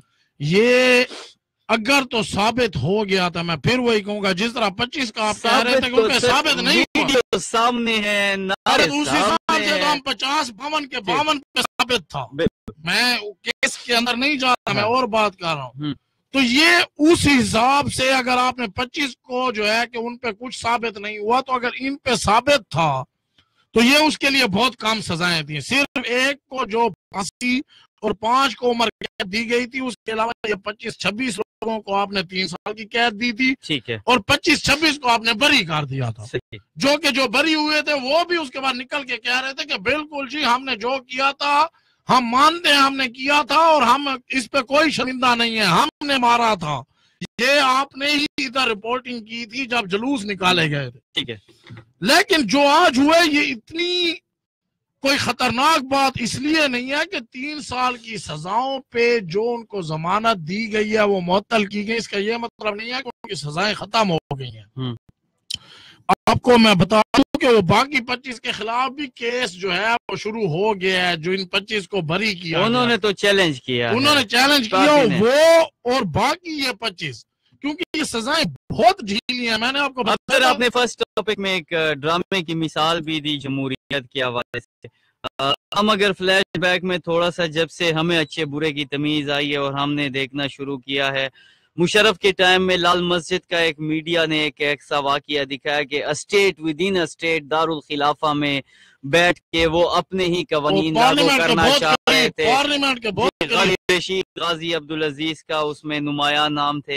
یہ اگر تو ثابت ہو گیا تھا، میں پھر وہی کہوں گا جس طرح پچیس کا آپ کہہ رہے تھے کہ ان پہ ثابت نہیں ہوا، سامنے ہے، حساب سے تو ہم پچاس باون کے باون پہ ثابت تھا. میں کیس کے اندر نہیں جا رہا, میں اور بات کر رہا ہوں. تو یہ اس حساب سے اگر آپ نے پچیس کو جو ہے کہ ان پہ کچھ ثابت نہیں ہوا, تو اگر ان پہ ثابت تھا تو یہ اس کے لیے بہت کم سزائیں تھیں. صرف ایک کو جو پھانسی اور پانچ کو عمر قید دی گئی تھی, اس کے علاوہ یہ پچیس چھبیس لوگوں کو آپ نے تین سال کی قید دی تھی, ٹھیک ہے, اور پچیس چھبیس کو آپ نے بری کر دیا تھا. جو کہ جو بری ہوئے تھے وہ بھی اس کے بعد نکل کے کہہ رہے تھے کہ بالکل جی ہم نے جو کیا تھا ہم مانتے ہیں ہم نے کیا تھا, اور ہم اس پہ کوئی شرمندہ نہیں ہے, ہم نے مارا تھا. یہ آپ نے ہی ادھر رپورٹنگ کی تھی جب جلوس نکالے گئے تھے, ٹھیک ہے. لیکن جو آج ہوئے یہ اتنی کوئی خطرناک بات اس لیے نہیں ہے کہ تین سال کی سزاؤں پہ جو ان کو ضمانت دی گئی ہے وہ معطل کی گئی. اس کا یہ مطلب نہیں ہے کہ ان کی سزائیں ختم ہو گئی ہیں. آپ کو میں بتا دوں کہ وہ باقی پچیس کے خلاف بھی کیس جو ہے وہ شروع ہو گیا ہے, جو ان پچیس کو بری کیا, انہوں نے تو چیلنج کیا, انہوں نے چیلنج کیا وہ, اور باقی یہ پچیس, کیونکہ یہ سزائیں بہت ڈھیلی ہیں. میں نے آپ کو بتایا, آپ نے فرسٹ ٹاپک میں ایک ڈرامے کی مثال بھی دی جمہوریت کے حوالے سے. ہم اگر فلیش بیک میں تھوڑا سا, جب سے ہمیں اچھے برے کی تمیز آئی ہے اور ہم نے دیکھنا شروع کیا ہے, مشرف کے ٹائم میں لال مسجد کا ایک میڈیا نے ایک ایسا واقعہ دکھایا کہ اسٹیٹ ود ان اسٹیٹ دارالخلافہ میں بیٹھ کے وہ اپنے ہی قوانین لاگو کرنا چاہ رہے تھے. غالب رشید غازی عبدالعزیز کا اس میں نمایاں نام تھے.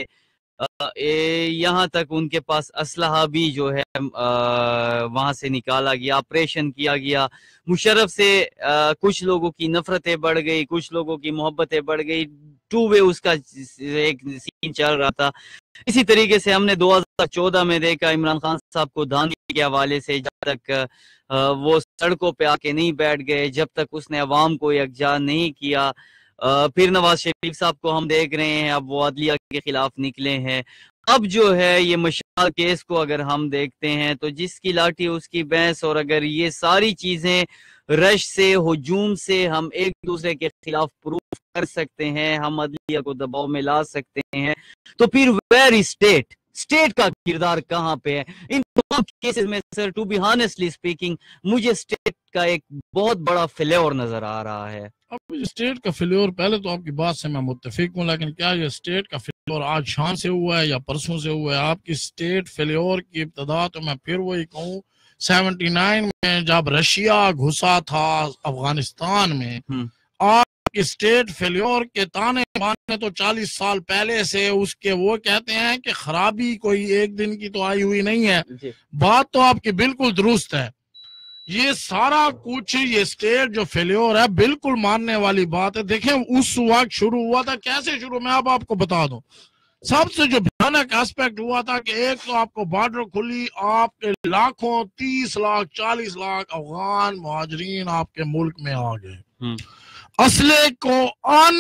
یہاں تک ان کے پاس اسلحہ بھی جو ہے وہاں سے نکالا گیا, آپریشن کیا گیا. مشرف سے کچھ لوگوں کی نفرتیں بڑھ گئی, کچھ لوگوں کی محبتیں بڑھ گئی, ٹو وے اس کا ایک سین چل رہا تھا. اسی طریقے سے ہم نے دو ہزار چودہ میں دیکھا عمران خان صاحب کو دھاندلی کے حوالے سے, جب تک وہ سڑکوں پہ آ کے نہیں بیٹھ گئے, جب تک اس نے عوام کو یکجا نہیں کیا. پھر نواز شریف صاحب کو ہم دیکھ رہے ہیں, اب وہ عدلیہ کے خلاف نکلے ہیں. اب جو ہے یہ مشال کیس کو اگر ہم دیکھتے ہیں تو جس کی لاٹھی اس کی بھینس, اور اگر یہ ساری چیزیں رش سے ہجوم سے ہم ایک دوسرے کے خلاف پروف کر سکتے ہیں, ہم عدلیہ کو دباؤ میں لا سکتے ہیں, تو پھر ویئر اسٹیٹ اسٹیٹ کا کردار کہاں پہ ہے ان تمام کیسز میں؟ Sir to be honestly speaking مجھے اسٹیٹ کا ایک بہت بڑا فلیور نظر آ رہا ہے. اب اسٹیٹ کا فلیور, پہلے تو آپ کی بات سے میں متفق ہوں, لیکن کیا یہ اسٹیٹ کا فلیور آج شام سے ہوا ہے یا پرسوں سے ہوا ہے؟ آپ کی اسٹیٹ فلیور کی ابتدا تو میں پھر وہی کہوں سیونٹی نائن میں جب رشیا گھسا تھا افغانستان میں, آپ کی اسٹیٹ فیلیور کے تانے بانے تو چالیس سال پہلے سے اس کے وہ کہتے ہیں کہ خرابی کوئی ایک دن کی تو آئی ہوئی نہیں ہے. بات تو آپ کی بالکل درست ہے. یہ سارا کچھ یہ اسٹیٹ جو فیلیور ہے بالکل ماننے والی بات ہے. دیکھیں اس وقت شروع ہوا تھا, کیسے شروع, میں اب آپ کو بتا دوں. سب سے جو بھیانک ایسپیکٹ ہوا تھا کہ ایک تو آپ کو بارڈر کھلی, آپ کے لاکھوں تیس لاکھ چالیس لاکھ افغان مہاجرین آپ کے ملک میں آ گئے. اسلحے کو ان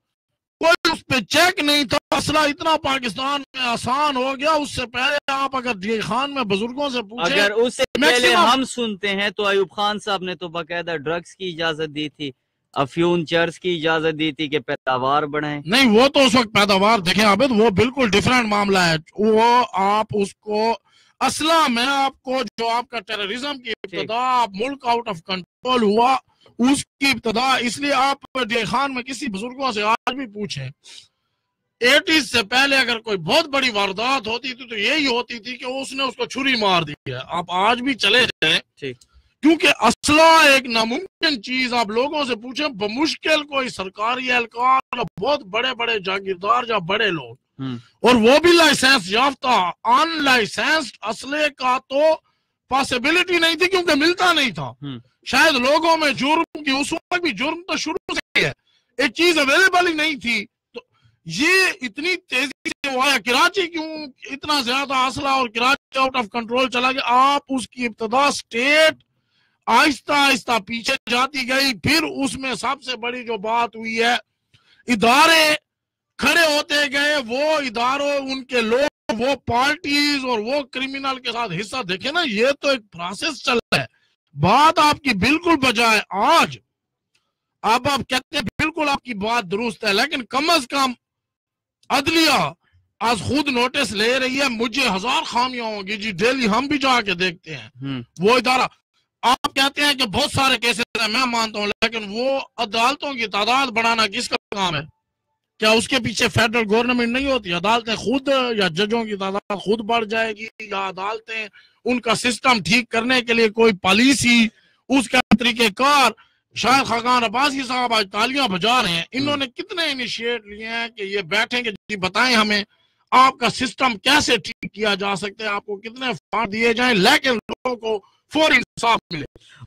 کوئی اس پہ چیک نہیں تھا, اسلحہ اتنا پاکستان میں آسان ہو گیا. اس سے پہلے آپ اگر جی خان میں بزرگوں سے پوچھیں, اگر اس سے پہلے ہم سنتے ہیں تو ایوب خان صاحب نے تو باقاعدہ ڈرگز کی اجازت دی تھی, افیون چرس کی اجازت دی تھی کہ پیداوار بڑھائیں. نہیں, وہ تو اس وقت پیداوار دیکھیں عابد, وہ بالکل ڈیفرنٹ معاملہ ہے. وہ آپ اس کو اسلحہ میں آپ کو جو آپ کا ٹیررزم کی ابتدا, آپ ملک آؤٹ آف کنٹرول ہوا اس کی ابتدا, اس لیے آپ ڈی خان میں کسی بزرگوں سے آج بھی پوچھیں, ایٹیز سے پہلے اگر کوئی بہت بڑی واردات ہوتی تھی تو یہی ہوتی تھی کہ اس نے اس کو چھری مار دی ہے. آپ آج بھی چلے جائیں, کیونکہ اسلحہ ایک ناممکن چیز. آپ لوگوں سے پوچھیں, بمشکل کوئی سرکاری اہلکار یا بہت بڑے بڑے جاگیردار یا بڑے لوگ, اور وہ بھی لائسنس یافتہ, ان لائسنسڈ اسلحے کا تو پاسبلٹی نہیں تھی کیونکہ ملتا نہیں تھا. شاید لوگوں میں جرم کی, اس وقت بھی جرم تو شروع سے ہے, ایک چیز اویلیبل ہی نہیں تھی. تو یہ اتنی تیزی سے ہوا ہے. کراچی کیوں اتنا زیادہ اسلحہ اور کراچی آؤٹ آف کنٹرول چلا گیا؟ آپ اس کی ابتدا اسٹیٹ آہستہ آہستہ پیچھے جاتی گئی. پھر اس میں سب سے بڑی جو بات ہوئی ہے, ادارے کھڑے ہوتے گئے, وہ اداروں ان کے لوگ, وہ پارٹیز اور وہ کرمینل کے ساتھ حصہ. دیکھیں نا, یہ تو ایک پروسیس چل رہا ہے. بات آپ کی بالکل بجائے آج اب آپ کہتے ہیں بالکل آپ کی بات درست ہے, لیکن کم از کم عدلیہ آج خود نوٹس لے رہی ہے. مجھے ہزار خامیاں ہوں گی جی, ڈیلی ہم بھی جا کے دیکھتے ہیں وہ ادارہ. آپ کہتے ہیں کہ بہت سارے کیسز ہیں، میں مانتا ہوں، لیکن وہ عدالتوں کی تعداد بڑھانا کس کا کام ہے؟ کیا اس کے پیچھے فیڈرل گورنمنٹ نہیں ہوتی؟ عدالتیں خود یا ججوں کی تعداد خود بڑھ جائے گی، یا عدالتیں ان کا سسٹم ٹھیک کرنے کے لیے کوئی پالیسی، اس کا طریقہ کار؟ شاید خاقان عباسی صاحب آج تالیاں بجا رہے ہیں، انہوں نے کتنے انیشیٹ لیے ہیں کہ یہ بیٹھیں کہ جی بتائیں ہمیں آپ کا سسٹم کیسے ٹھیک کیا جا سکتا ہے، آپ کو کتنے فنڈ دیے جائیں، لیکن لوگوں کو فوری انصاف ملے۔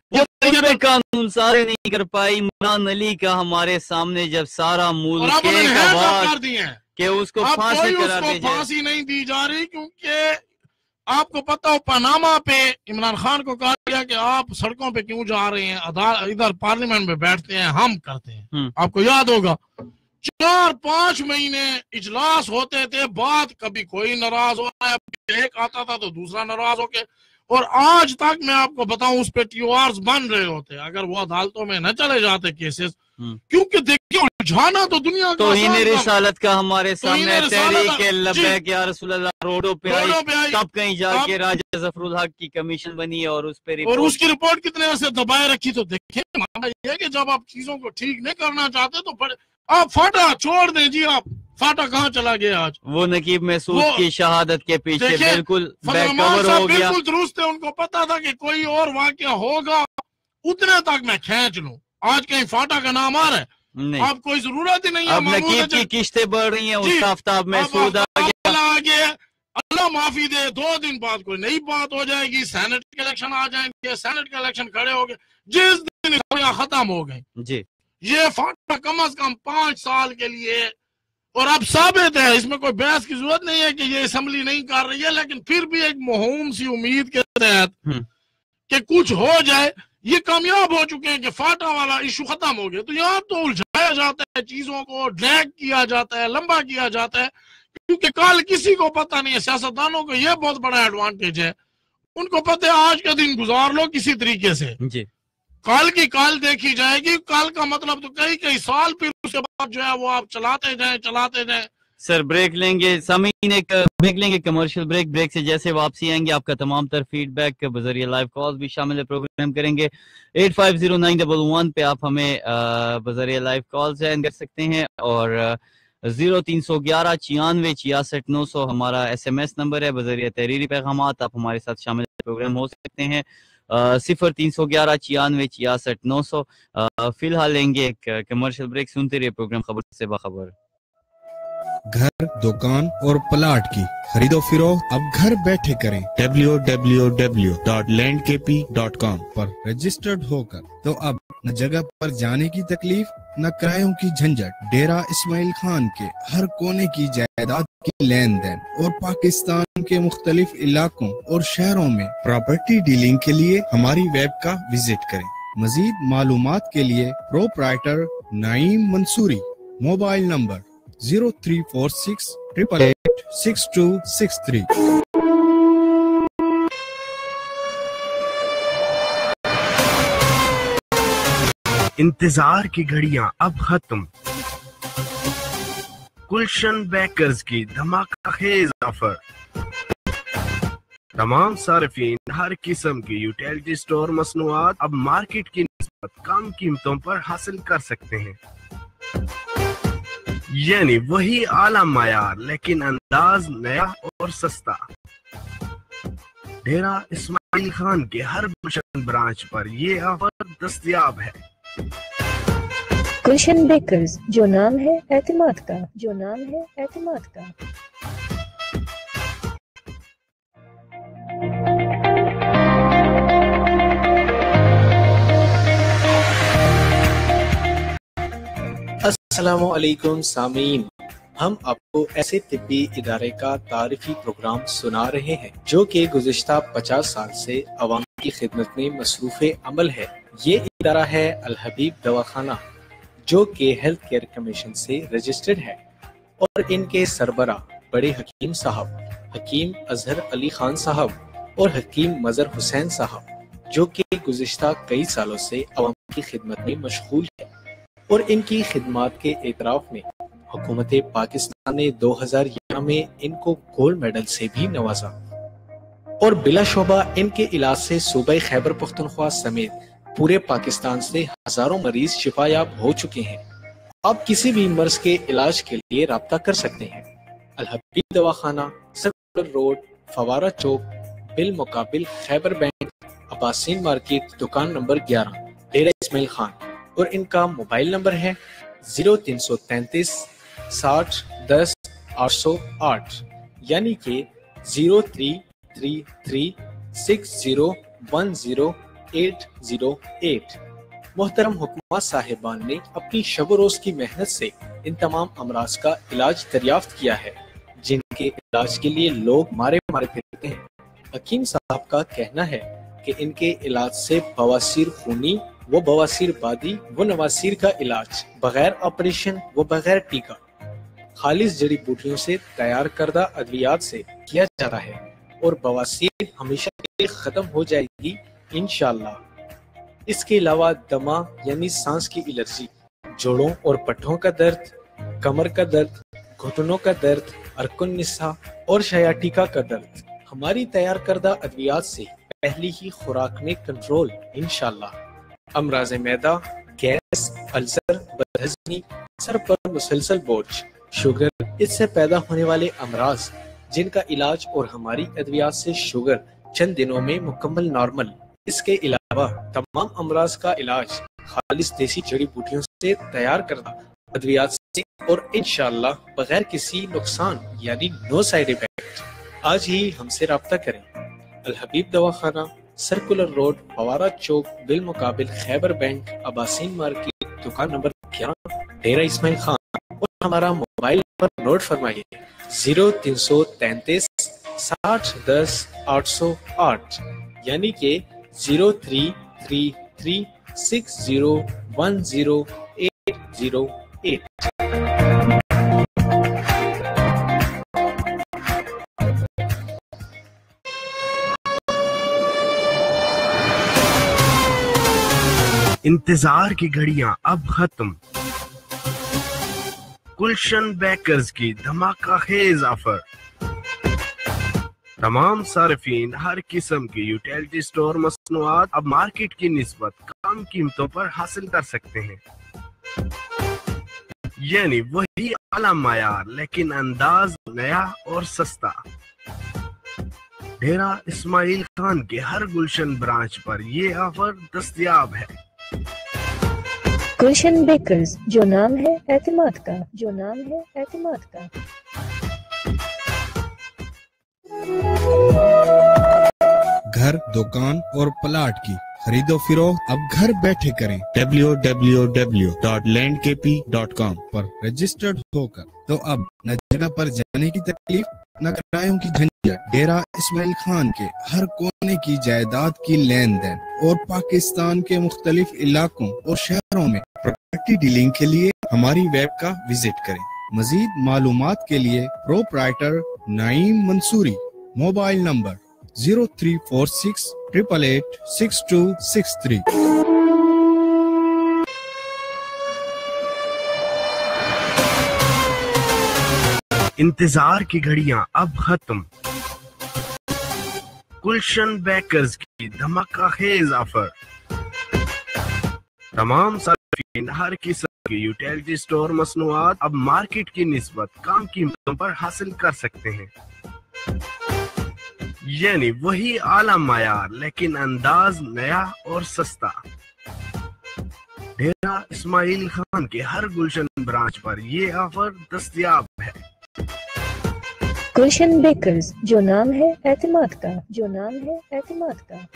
وہ قانون سارے نہیں کر پائی، عمران علی کا ہمارے سامنے جب سارا ملک کر دی ہیں کہ اس کو پھانسی قرار دی جائے، پھانسی نہیں دی جا رہی، کیونکہ آپ کو پتا ہو پاناما پہ عمران خان کو کہا گیا کہ آپ سڑکوں پہ کیوں جا رہے ہیں، ادھر پارلیمنٹ میں بیٹھتے ہیں، ہم کرتے ہیں۔ آپ کو یاد ہوگا چار پانچ مہینے اجلاس ہوتے تھے، بات کبھی کوئی ناراض ہو رہا ہے، ایک آتا تھا تو دوسرا ناراض ہو کے، اور آج تک میں آپ کو بتاؤں اس پہ ٹی او آرز بن رہے ہوتے اگر وہ عدالتوں میں نہ چلے جاتے کیسز، کیونکہ دیکھیے الجھانا تو دنیا کا توہین رسالت کا ہمارے سامنے تحریک لبیک یا رسول اللہ روڈوں پہ آئی، تب کہیں جا کے راجہ ظفر الحق کی کمیشن بنی اور اس پہ اور اس کی رپورٹ کتنے عرصے دبائے رکھی۔ تو دیکھیں یہ ہے کہ جب آپ چیزوں کو ٹھیک نہیں کرنا چاہتے تو آپ فاٹا چھوڑ دیں، جی آپ فاٹا کہاں چلا گیا آج؟ وہ نقیب محسود کی شہادت کے پیچھے بالکل بیک کور ہو گیا، بالکل درست ہے، ان کو پتا تھا کہ کوئی اور واقعہ ہوگا، اتنے تک میں کھینچ لوں۔ آج کہیں فاٹا کا نام آ رہا ہے، آپ کوئی ضرورت ہی نہیں ہے۔ اب نقیب کی قسطیں بڑھ رہی ہیں، اس کا آفتاب محسود آگے اللہ معافی دے، دو دن بعد کوئی نئی بات ہو جائے گی، سینٹ کے الیکشن آ جائیں گے، سینٹ کے الیکشن کھڑے ہو گئے، جس دن ختم ہو گئے جی یہ فاٹا کم از کم پانچ سال کے لیے، اور اب ثابت ہے، اس میں کوئی بحث کی ضرورت نہیں ہے کہ یہ اسمبلی نہیں کر رہی ہے، لیکن پھر بھی ایک مہم سی امید کے تحت کہ کچھ ہو جائے، یہ کامیاب ہو چکے ہیں کہ فاٹا والا ایشو ختم ہو گیا۔ تو یہاں تو الجھایا جاتا ہے، چیزوں کو ڈریگ کیا جاتا ہے، لمبا کیا جاتا ہے، کیونکہ کل کسی کو پتہ نہیں ہے۔ سیاستدانوں کو یہ بہت بڑا ایڈوانٹیج ہے، ان کو پتہ ہے آج کا دن گزار لو کسی طریقے سے، جی کل کی کال دیکھی جائے گی، کل کا مطلب تو کئی کئی سال پھر اس کے بعد جو ہے وہ آپ چلاتے جائیں چلاتے جائیں۔ سر بریک لیں گے، سامعین ایک بریک لیں گے، کمرشل بریک، بریک سے جیسے واپسی آئیں گے آپ کا تمام تر فیڈ بیک بذریعہ لائیو کالز بھی شامل ہے، پروگرام کریں گے eight five zero nine double one پہ آپ ہمیں بذریعہ لائیو کالز کر سکتے ہیں، اور زیرو تین سو گیارہ چھیانوے چھیاسٹھ نو سو ہمارا ایس ایم ایس نمبر ہے، بذریعہ تحریری پیغامات آپ ہمارے ساتھ شامل پروگرام ہو سکتے ہیں، صفر تین سو گیارہ چھیانوے چھیاسٹھ نو سو۔ فی الحال لیں گے ایک کمرشل بریک، سنتے رہیے پروگرام خبر سے باخبر۔ گھر، دکان اور پلاٹ کی خرید و فروخت اب گھر بیٹھے کریں W W W dot land K P dot com پر رجسٹرڈ ہو کر تو اب نہ جگہ پر جانے کی تکلیف، نہ کرایوں کی جھنجھٹ۔ ڈیرہ اسماعیل خان کے ہر کونے کی جائیداد کی لین دین اور پاکستان کے مختلف علاقوں اور شہروں میں پراپرٹی ڈیلنگ کے لیے ہماری ویب کا وزٹ کریں۔ مزید معلومات کے لیے proprietor Naeem Mansoori, mobile number zero three four six triple eight six two six three. انتظار کی گھڑیاں اب ختم، گلشن بیکرز کی دھماکہ خیز آفر، تمام صارفین ہر قسم کی یوٹیلٹی سٹور مصنوعات اب مارکیٹ کی نسبت کم قیمتوں پر حاصل کر سکتے ہیں، یعنی وہی اعلیٰ معیار لیکن انداز نیا اور سستا۔ ڈیرہ اسماعیل خان کے ہر گلشن برانچ پر یہ آفر دستیاب ہے۔ گلشن بیکرز، جو نام ہے اعتماد کا، جو نام ہے اعتماد کا۔ السلام علیکم سامعین، ہم آپ کو ایسے طبی ادارے کا تعارفی پروگرام سنا رہے ہیں جو کہ گزشتہ پچاس سال سے عوام کی خدمت میں مصروف عمل ہے۔ یہ ادارہ ہے الحبیب دواخانہ، جو کہ ہیلتھ کیئر کمیشن سے رجسٹرڈ ہے، اور ان کے سربراہ بڑے حکیم صاحب حکیم اظہر علی خان صاحب اور حکیم مظہر حسین صاحب، جو کہ گزشتہ کئی سالوں سے عوام کی خدمت میں مشغول ہے، اور ان کی خدمات کے اعتراف میں حکومت پاکستان نے دو ہزار گیارہ میں ان کو گولڈ میڈل سے بھی نوازا۔ اور بلا شبہ ان کے علاج سے صوبہ خیبر پختونخوا سمیت پورے پاکستان سے ہزاروں مریض شفا یاب ہو چکے ہیں۔ آپ کسی بھی مرض کے علاج کے لیے رابطہ کر سکتے ہیں۔ الحبیب دواخانہ، سرکولر روڈ، فوارہ چوک، بالمقابل خیبر بینک، عباسین مارکیٹ، دکان نمبر گیارہ، ڈیرہ اسماعیل خان، اور ان کا موبائل نمبر ہے زیرو تین سو تینتیس ساٹھ دس آٹھ سو آٹھ، یعنی کہ zero three three three six zero one zero eight zero eight. محترم حکماں صاحبان نے اپنی شب و روز کی محنت سے ان تمام امراض کا علاج دریافت کیا ہے، جن کے علاج کے لیے لوگ مارے مارے پھرتے ہیں۔ حکیم صاحب کا کہنا ہے کہ ان کے علاج سے بواسیر خونی و بواسیر بادی و نواسیر کا علاج بغیر آپریشن و بغیر ٹیکہ خالص جڑی بوٹیوں سے تیار کردہ ادویات سے کیا جاتا ہے، اور بواسیر ہمیشہ کے لیے ختم ہو جائے گی انشاءاللہ۔ اس کے علاوہ دمہ یعنی سانس کی الرجی، جوڑوں اور پٹھوں کا درد، کمر کا درد، گھٹنوں کا درد، ارکن نسا اور شیاٹیکا کا درد ہماری تیار کردہ ادویات سے پہلی ہی خوراک میں کنٹرول انشاءاللہ۔ امراض معدہ، گیس، السر، بدہضمی، سر پر مسلسل بوجھ، شوگر، اس سے پیدا ہونے والے امراض جن کا علاج اور ہماری ادویات سے شوگر چند دنوں میں مکمل نارمل۔ اس کے علاوہ تمام امراض کا علاج خالص دیسی جڑی بوٹیوں سے تیار کردہ ادویات سے اور انشاءاللہ بغیر کسی نقصان یعنی نو سائیڈ ایفیکٹ۔ آج ہی ہم سے رابطہ کریں۔ الحبیب دواخانہ، سرکولر روڈ، فوارہ چوک، بالمقابل خیبر بینک، عباسین مارکیٹ، دکان نمبر گیارہ، ڈیرہ اسماعیل خان، اور ہمارا موبائل نمبر نوٹ فرمائیے زیرو تین سو تینتیس ساٹھ دس آٹھ سو آٹھ، یعنی کہ zero three three three six zero one zero eight zero eight. انتظار کی گھڑیاں اب ختم۔ گلشن بیکرز کی دھماکہ خیز آفر۔ تمام صارفین ہر قسم کی یوٹیلٹی سٹور مصنوعات اب مارکیٹ کی نسبت کم قیمتوں پر حاصل کر سکتے ہیں، یعنی وہی اعلی معیار لیکن انداز نیا اور سستا۔ ڈیرہ اسماعیل خان کے ہر گلشن برانچ پر یہ آفر دستیاب ہے۔ گلشن بیکرز، جو نام ہے اعتماد کا، جو نام ہے اعتماد کا۔ گھر، دکان اور پلاٹ کی خرید و فروخت اب گھر بیٹھے کریں W W W dot land K P dot com پر رجسٹرڈ ہو کر۔ تو اب نہ جگہ پر جانے کی تکلیف، نہ کرایوں کی جھنجھٹ۔ ڈیرہ اسماعیل خان کے ہر کونے کی جائیداد کی لین دین اور پاکستان کے مختلف علاقوں اور شہروں میں پراپرٹی ڈیلنگ کے لیے ہماری ویب کا وزٹ کریں۔ مزید معلومات کے لیے proprietor Naeem Mansoori, mobile number zero three four six triple eight six two six three. انتظار کی گھڑیاں اب ختم۔ گلشن بیکرز کی دھماکہ خیز آفر۔ تمام صارفین ہر قسم کی یوٹیلٹی سٹور مصنوعات اب مارکیٹ کی نسبت کم قیمتوں پر حاصل کر سکتے ہیں، یعنی وہی اعلی معیار لیکن انداز نیا اور سستا۔ ڈیرہ اسماعیل خان کے ہر گلشن برانچ پر یہ آفر دستیاب ہے۔ گلشن بیکرز، جو نام ہے اعتماد کا، جو نام ہے اعتماد کا۔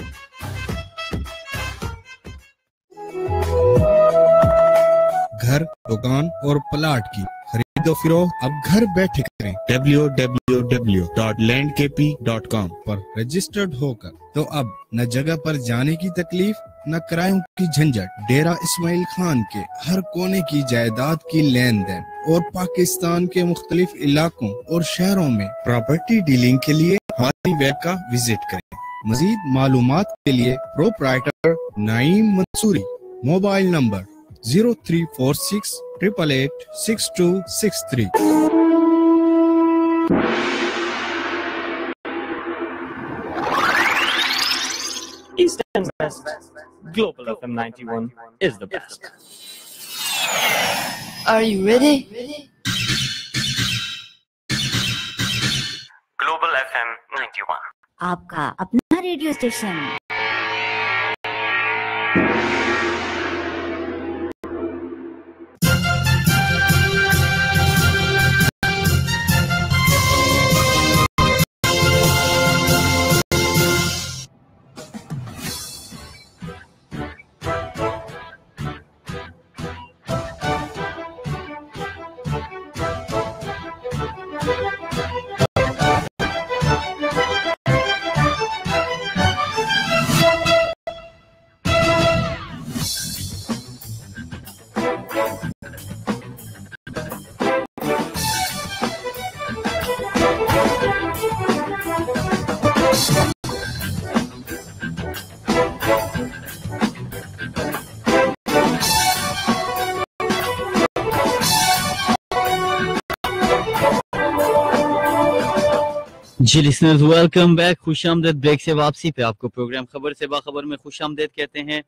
گھر، دکان اور پلاٹ کی خرید و فروخت اب گھر بیٹھے کریں W W W dot land K P dot com پر رجسٹرڈ ہو کر۔ تو اب نہ جگہ پر جانے کی تکلیف، نہ کرایوں کی جھنجھٹ۔ ڈیرہ اسماعیل خان کے ہر کونے کی جائیداد کی لین دین اور پاکستان کے مختلف علاقوں اور شہروں میں پراپرٹی ڈیلنگ کے لیے ہماری ویب کا وزٹ کریں۔ مزید معلومات کے لیے proprietor Naeem Mansoori, mobile number zero three four six triple eight six two six three. East and West, Global F M ninety-one is the best. Are you ready? Global F M ninety-one. आपका अपना radio station. जी listeners, welcome back. खुश आमदेद। Break से वापसी पे आपको programme खबर से बाखबर में खुश आमदेद कहते हैं।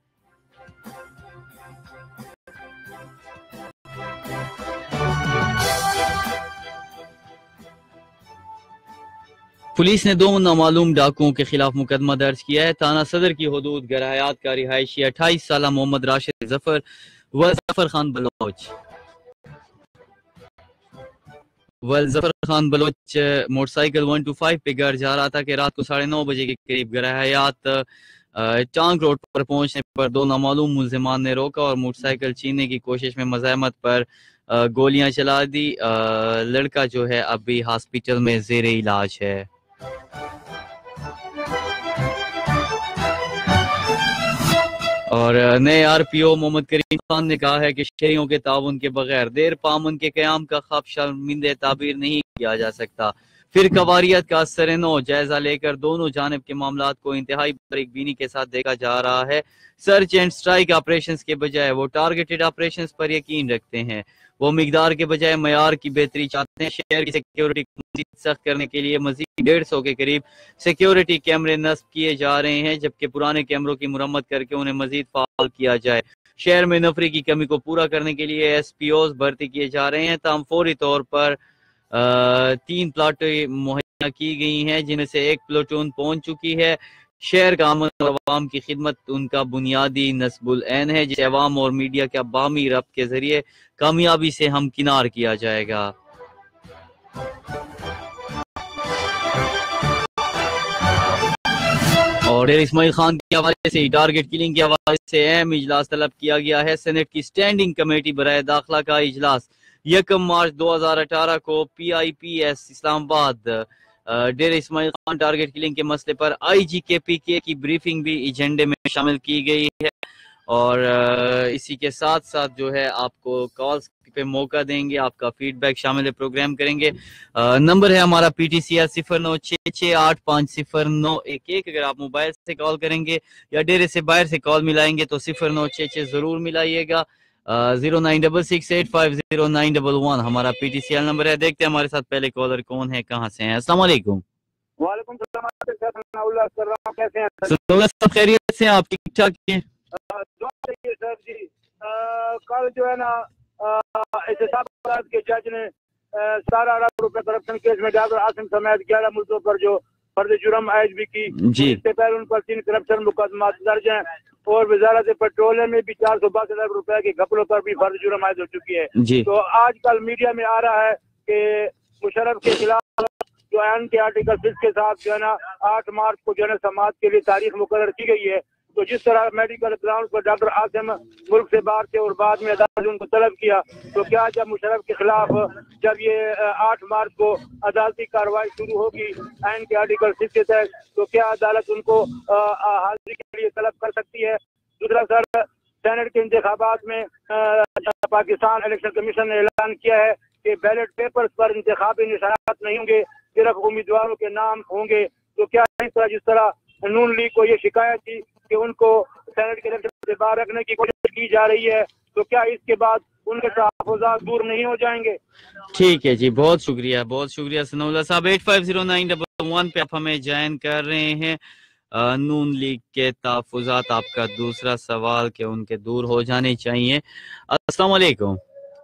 पुलिस ने दो नामालूम डाकुओं के खिलाफ मुकदमा दर्ज किया है। थाना सदर की हदूद गरहयात का रिहायशी अट्ठाईस साल मोहम्मद राशिद जफर व जफर खान बलोच वल Zafar Khan Baloch motorcycle one two five पे घर जा रहा था कि रात को साढ़े नौ बजे के करीब गरहयात टांग रोड पर पहुंचने पर दो नामालूम मुल्जिमान ने रोका और मोटरसाइकिल छीनने की कोशिश में मज़ाहमत पर गोलियां चला दी। लड़का जो है अभी हॉस्पिटल में ज़ेरे इलाज है। और नए R P O Mohammad Karim Khan ने कहा है कि शहरियों के ताउन के बगैर देर पामन के क़याम का ख्वाब शर्मिंदे ताबीर नहीं किया जा सकता। फिर कवारियत का असर नौ जायजा लेकर दोनों जानिब के मामलात को इंतहाई बारीक बीनी के साथ देखा जा रहा है। सर्च एंड स्ट्राइक ऑपरेशंस के बजाय वो टारगेटेड ऑपरेशंस पर यकीन रखते हैं। वो मिकदार के बजाय मयार की बेहतरी चाहते हैं। शहर की सिक्योरिटी को मजीद सख्त करने के लिए मजीद डेढ़ सौ के करीब सिक्योरिटी कैमरे नस्ब किए जा रहे हैं, जबकि पुराने कैमरों की मुरम्मत करके उन्हें मजीद फाल किया जाए। शहर में नफरी की कमी को पूरा करने के लिए एस पी ओज भर्ती किए जा रहे हैं। तमाम फौरी तौर पर आ, तीन प्लाटें मुहैया की गई हैं, जिनमें से एक प्लाटून पहुंच चुकी है। शहर का अमन और अवाम की खिदमत उनका बुनियादी नस्बुल ऐन है, जिसे अवाम और मीडिया के बामी रब्त के जरिए कामयाबी से हमकिनार किया जाएगा। और इस्माइल खान के हवाले से टारगेट किलिंग के हवाले से अहम इजलास तलब किया गया है। सेनेट की स्टैंडिंग कमेटी बराए दाखिला का इजलास यकम मार्च दो हजार अठारह को P I P S Islamabad Dera Ismail Khan target killing के मसले पर आई जी के पी के की ब्रीफिंग भी एजेंडे में शामिल की गई है। और इसी के साथ साथ जो है आपको कॉल्स पे मौका देंगे, आपका फीडबैक शामिल है, प्रोग्राम करेंगे। नंबर है हमारा पी टी सी आर सिफर नौ छः छः आठ पाँच सिफर नौ एक एक। अगर आप मोबाइल से कॉल करेंगे या डेरे से बाहर से कॉल मिलाएंगे तो सिफर नौ छः छः जरूर मिलाइएगा। Zero nine double six eight five zero nine double one हमारा P T C L number है। देखते हैं हमारे साथ पहले कॉलर कौन है, कहाँ से हैं। अस्सलाम वालेकुम। वालेकुम सलाम, कैसे हैं सब खैरियत से? आप ठीक ठाक हैं? सर जी, कल जो है ना एहतसाब के जज ने सतारह अरब रुपए करप्शन केस में डॉक्टर आसिम समेत ग्यारह मुल्कों पर जो फर्द जुर्म आयज भी की, इससे पहले उन पर तीन करप्शन मुकदमा दर्ज हैं और वजारत पेट्रोलियम में भी चार सौ बासठ अरब रुपए के घपलों पर भी फर्द जुर्म आयद हो चुकी है। तो आजकल मीडिया में आ रहा है कि मुशर्रफ के खिलाफ जो एन के आर्टिकल सिक्स के साथ जो है ना आठ मार्च को जो है समाज के लिए तारीख मुकर्रर की गई है। तो जिस तरह मेडिकल ग्राउंड पर डॉक्टर आसिम मुल्क से बाहर थे और बाद में अदालत ने उनको तलब किया, तो क्या जब मुशर्रफ के खिलाफ जब ये आठ मार्च को अदालती कार्रवाई शुरू होगी एन के आर्टिकल सिक्स के तहत, तो क्या अदालत उनको हाजिरी के लिए तलब कर सकती है? दूसरा सर, सेनेट के इंतखाबात में पाकिस्तान इलेक्शन कमीशन ने ऐलान किया है कि बैलेट पेपर्स पर इंतखाबी निशानात नहीं होंगे, सिर्फ उम्मीदवारों के नाम होंगे। तो क्या इस तरह जिस तरह नून लीग को ये शिकायत थी कि उनको सेनेट के इलेक्शन से बाहर रखने की कोशिश की जा रही है, तो क्या इसके बाद उनके तहफ़्फ़ुज़ात दूर नहीं हो जाएंगे? ठीक है जी, बहुत शुक्रिया, बहुत शुक्रिया सनाउल्लाह साहब। Eight five zero nine double one पे आप हमें ज्वाइन कर रहे हैं। نون لیگ کے تحفظات. آپ کا دوسرا سوال کہ ان کے دور ہو جانے چاہیے. السلام علیکم.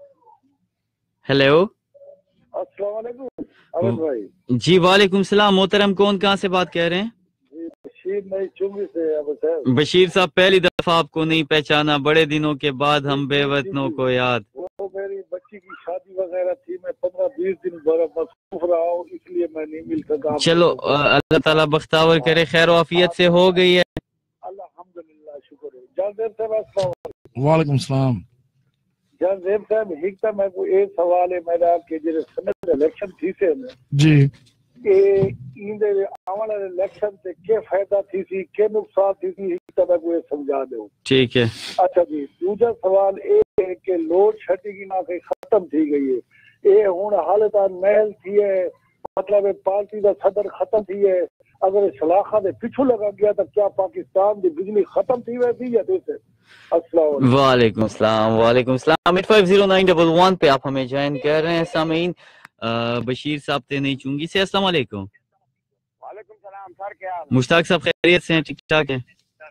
ہیلو السلام علیکم عابد بھائی. جی وعلیکم السلام. محترم کون کہاں سے بات کہہ رہے ہیں؟ بشیر نئی چنگی سے. عابد صاحب بشیر صاحب پہلی دفعہ آپ کو نہیں پہچانا، بڑے دنوں کے بعد ہم بے وطنوں کو یاد. وہ میری بچی کی شادی وغیرہ تھی، میں پندرہ بیس دن بڑا مصروف رہا ہوں، اس لیے میں نہیں مل سکا. چلو اللہ تعالیٰ بختاور کرے، خیر و عافیت سے ہو گئی ہے. الحمدللہ شکر ہے. جان زیب صاحب السلام علیکم. وعلیکم السلام. جان زیب صاحب ایک تو میں کو ایک سوال ہے میرا کہ جڑے سنت الیکشن تھی سے جی کہ این دے آون والے الیکشن سے کیا فائدہ تھی سی، کیا نقصان تھی سی، ایک تو میں کو یہ سمجھا دو. ٹھیک ہے. اچھا جی. دوسرا سوال یہ ہے کہ لوڈ شیڈنگ نہ کہ ختم تھی گئی ہے، یہ ہوں حالتان محل تھی ہے، مطلب پارٹی کا صدر ختم تھی ہے. اگر شلاخہ دے پیچھو لگا گیا تو کیا پاکستان دی بجلی ختم تھی ہوئی تھی یا دیسے؟ السلام علیکم. وعلیکم السلام. وعلیکم السلام. Eight five zero nine double one پہ آپ ہمیں جوائن کر رہے ہیں. سامعین بشیر صاحب تے نہیں چونگی سے. السلام علیکم. وعلیکم السلام سر، کیا حال؟ مشتاق صاحب خیریت سے ہیں؟ ٹھیک ٹھاک ہیں.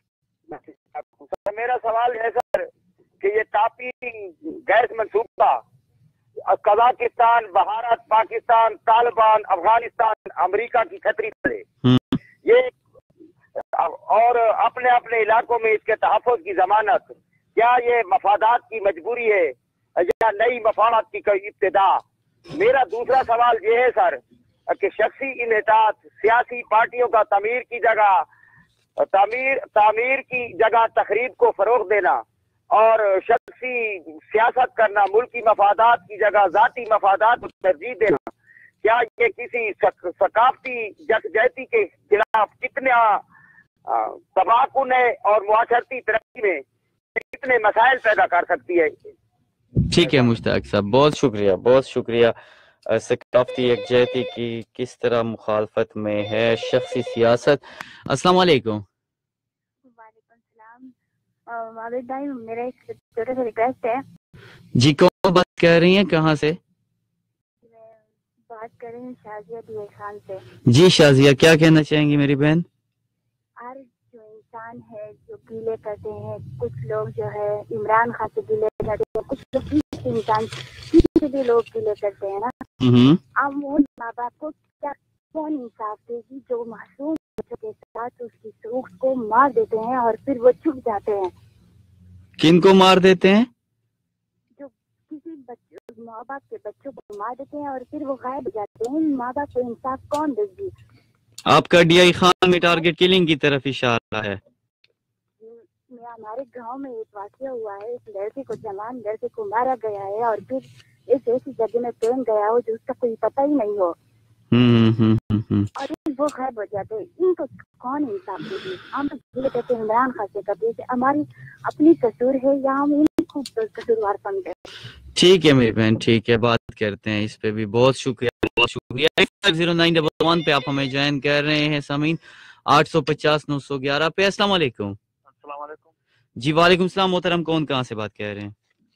میرا سوال ہے سر کہ یہ تاپی گیس منصوبہ قزاقستان، بھارت، پاکستان، طالبان، افغانستان، امریکہ کی چھتری سے یہ اور اپنے اپنے علاقوں میں اس کے تحفظ کی ضمانت، کیا یہ مفادات کی مجبوری ہے یا نئی مفادات کی کوئی ابتدا؟ میرا دوسرا سوال یہ ہے سر کہ شخصی انحطاط سیاسی پارٹیوں کا تعمیر کی جگہ تعمیر تعمیر کی جگہ تخریب کو فروغ دینا اور شخصی سیاست کرنا، ملکی مفادات کی جگہ ذاتی مفادات کو ترجیح دینا، کیا یہ کسی ثقافتی یکجہتی کے خلاف کتنا تباہ کن ہے اور معاشرتی ترقی میں کتنے مسائل پیدا کر سکتی ہے؟ ٹھیک ہے مشتاق صاحب، بہت شکریہ بہت شکریہ. ثقافتی یکجہتی کی کس طرح مخالفت میں ہے شخصی سیاست. السلام علیکم. وعلیکم السلام. عابد بھائی میرا ایک چھوٹا سا ریکویسٹ ہے. جی کون بات کر رہی ہیں، کہاں سے؟ میں بات کر رہی ہوں شازیہ دی خان سے. جی شازیہ، کیا کہنا چاہیں گی میری بہن؟ ہر جو انسان ہے جو گیلے کرتے ہیں، کچھ لوگ جو ہے عمران خان سے گیلے کرتے ہیں، کچھ لوگ انسان کسی بھی لوگ گیلے کرتے ہیں نا. اب وہ ماں باپ کو کیا کون انصاف دے گی جو معصوم بچوں کے ساتھ اس کی سوکھ کو مار دیتے ہیں اور پھر وہ چھپ جاتے ہیں؟ کن کو مار دیتے ہیں؟ جو کسی بچوں ماں باپ کے بچوں کو مار دیتے ہیں اور پھر وہ غائب ہو جاتے ہیں. ماں باپ کو انصاف کون دے گی؟ آپ کا ڈی آئی خان میں ٹارگٹ کلنگ کی طرف اشارہ ہے. ہمارے گاؤں میں ایک واقعہ ہوا ہے، ایک لڑکے کو جوان لڑکے کو مارا گیا ہے اور پھر ایک ایسی جگہ میں پہن گیا ہو جو اس کا کوئی پتہ ہی نہیں ہو اور وہ غائب ہو جاتے ہیں. ان کو کون انصاف دے گی؟ ہم یہ کہتے ہیں عمران خان سے کرتے ہیں، ہماری اپنی قصور ہے یا ہم ان کو قصوروار سمجھتے ہیں؟ ٹھیک ہے میری بہن، ٹھیک ہے، بات کرتے ہیں اس پہ بھی. بہت شکریہ بہت شکریہ. Five zero nine double one پہ آپ ہمیں جوائن کر رہے ہیں. سامعین آٹھ سو پچاس نو سو گیارہ پہ. السلام علیکم. السلام علیکم. جی وعلیکم السلام. محترم کون کہاں سے بات کر رہے ہیں؟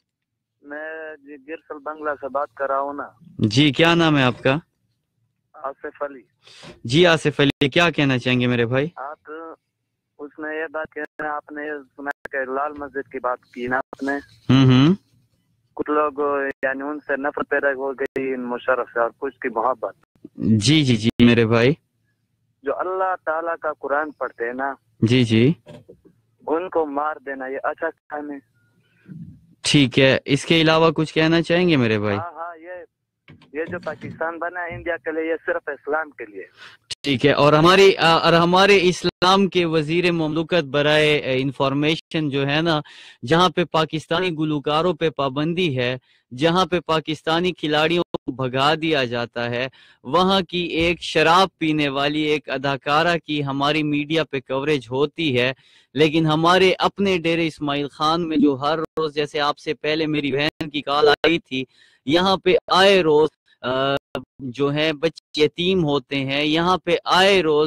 میں جی گرسل بنگلہ سے بات کر رہا ہوں نا. جی کیا نام ہے آپ کا؟ آصف علی. جی آصف علی، کیا کہنا چاہیں گے میرے بھائی؟ آپ اس میں یہ بات کہنا ہے، آپ نے سنا کہ لال مسجد کی بات کی نا آپ نے. ہوں کچھ لوگ یعنی ان سے نفرت پیدا ہو گئی مشرف سے اور کچھ کی محبت. جی جی جی میرے بھائی. جو اللہ تعالیٰ کا قرآن پڑھتے ہیں نا، جی جی، ان کو مار دینا یہ اچھا کام ہے. ٹھیک ہے، اس کے علاوہ کچھ کہنا چاہیں گے میرے بھائی؟ ہاں ہاں، یہ یہ جو پاکستان بنا ہے انڈیا کے لیے، یہ صرف اسلام کے لیے. ٹھیک ہے. اور ہماری اور ہمارے اسلام کے وزیر مملکت برائے انفارمیشن جو ہے نا، جہاں پہ پاکستانی گلوکاروں پہ پابندی ہے، جہاں پہ پاکستانی کھلاڑیوں کو بھگا دیا جاتا ہے، وہاں کی ایک شراب پینے والی ایک اداکارہ کی ہماری میڈیا پہ کوریج ہوتی ہے، لیکن ہمارے اپنے ڈیرے اسماعیل خان میں جو ہر روز، جیسے آپ سے پہلے میری بہن کی کال آئی تھی، یہاں پہ آئے روز جو ہے بچے یتیم ہوتے ہیں، یہاں پہ آئے روز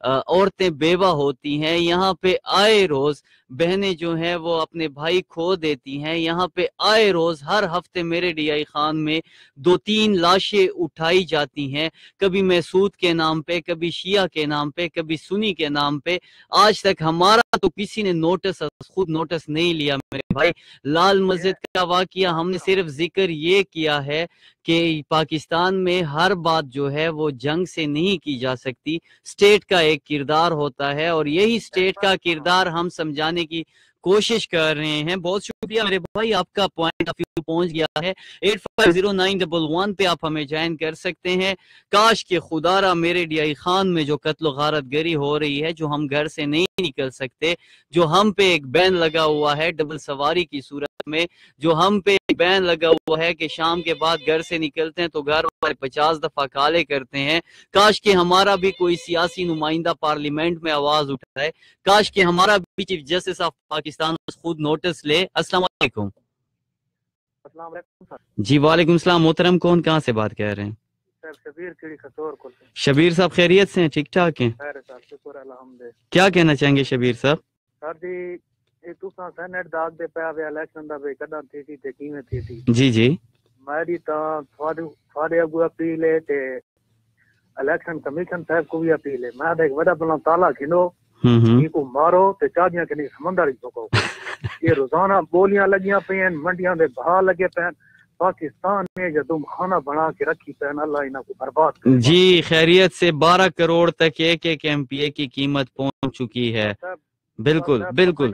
عورتیں بیوہ ہوتی ہیں، یہاں پہ آئے روز بہنیں جو ہیں وہ اپنے بھائی کھو دیتی ہیں، یہاں پہ آئے روز ہر ہفتے میرے ڈی آئی خان میں دو تین لاشیں اٹھائی جاتی ہیں، کبھی محسود کے نام پہ، کبھی شیعہ کے نام پہ، کبھی سنی کے نام پہ۔ آج تک ہمارا تو کسی نے نوٹس خود نوٹس نہیں لیا میرے بھائی۔ لال مسجد کا واقعہ ہم نے صرف ذکر یہ کیا ہے کہ پاکستان میں ہر بات جو ہے وہ جنگ سے نہیں کی جا سکتی، اسٹیٹ کا ایک کردار ہوتا ہے، اور یہی اسٹیٹ کا کردار ہم سمجھانے کی کوشش کر رہے ہیں۔ بہت شکریہ میرے بھائی، آپ کا پوائنٹ آف ویو پہنچ گیا ہے۔ Eight five zero nine double one پہ آپ ہمیں جوائن کر سکتے ہیں۔ کاش کہ خدا را میرے ڈی آئی خان میں جو قتل و غارت گری ہو رہی ہے، جو ہم گھر سے نہیں نکل سکتے، جو ہم پہ ایک بین لگا ہوا ہے ڈبل سواری کی صورت میں، جو ہم پہ بین لگا ہوا ہے کہ شام کے بعد گھر سے نکلتے ہیں تو گھر والے پچاس دفعہ کالے کرتے ہیں، کاش کہ ہمارا بھی کوئی سیاسی نمائندہ پارلیمنٹ میں آواز اٹھائے، کاش کہ ہمارا بھی چیف جسٹس آف پاکستان خود نوٹس لے۔ السلام علیکم۔ السلام علیکم سر۔ جی وعلیکم السلام، محترم کون کہاں سے بات کر رہے ہیں؟ سر شبیر کیڑی خطور کو۔ شبیر صاحب خیریت سے ہیں؟ ٹھیک ٹھاک ہیں؟ خیر صاحب، شکر الحمد۔ کیا کہنا چاہیں گے شبیر صاحب؟ سر جی یہ تساں سینٹ داغ دے پیا وے الیکشن دا وے کڈا تھی سی تے کیویں تھی سی؟ جی جی میری تاں تھوڑے تھوڑے اگو اپیل ہے تے الیکشن کمیشن صاحب کو بھی اپیل ہے، میں دیکھ وڈا بلا تالا کھنو یہ کو مارو تے چاڑیاں کنی سمندر ہی چکو۔ یہ روزانہ بولیاں لگیاں پین، منڈیاں دے بہا لگے پین، پاکستان میں جدوں کھانا بنا کے رکھی پین، اللہ انہاں کو برباد کرے۔ جی خیریت سے بارہ کروڑ تک ایک ایک ایم پی اے کی قیمت پہنچ چکی ہے۔ بالکل بالکل،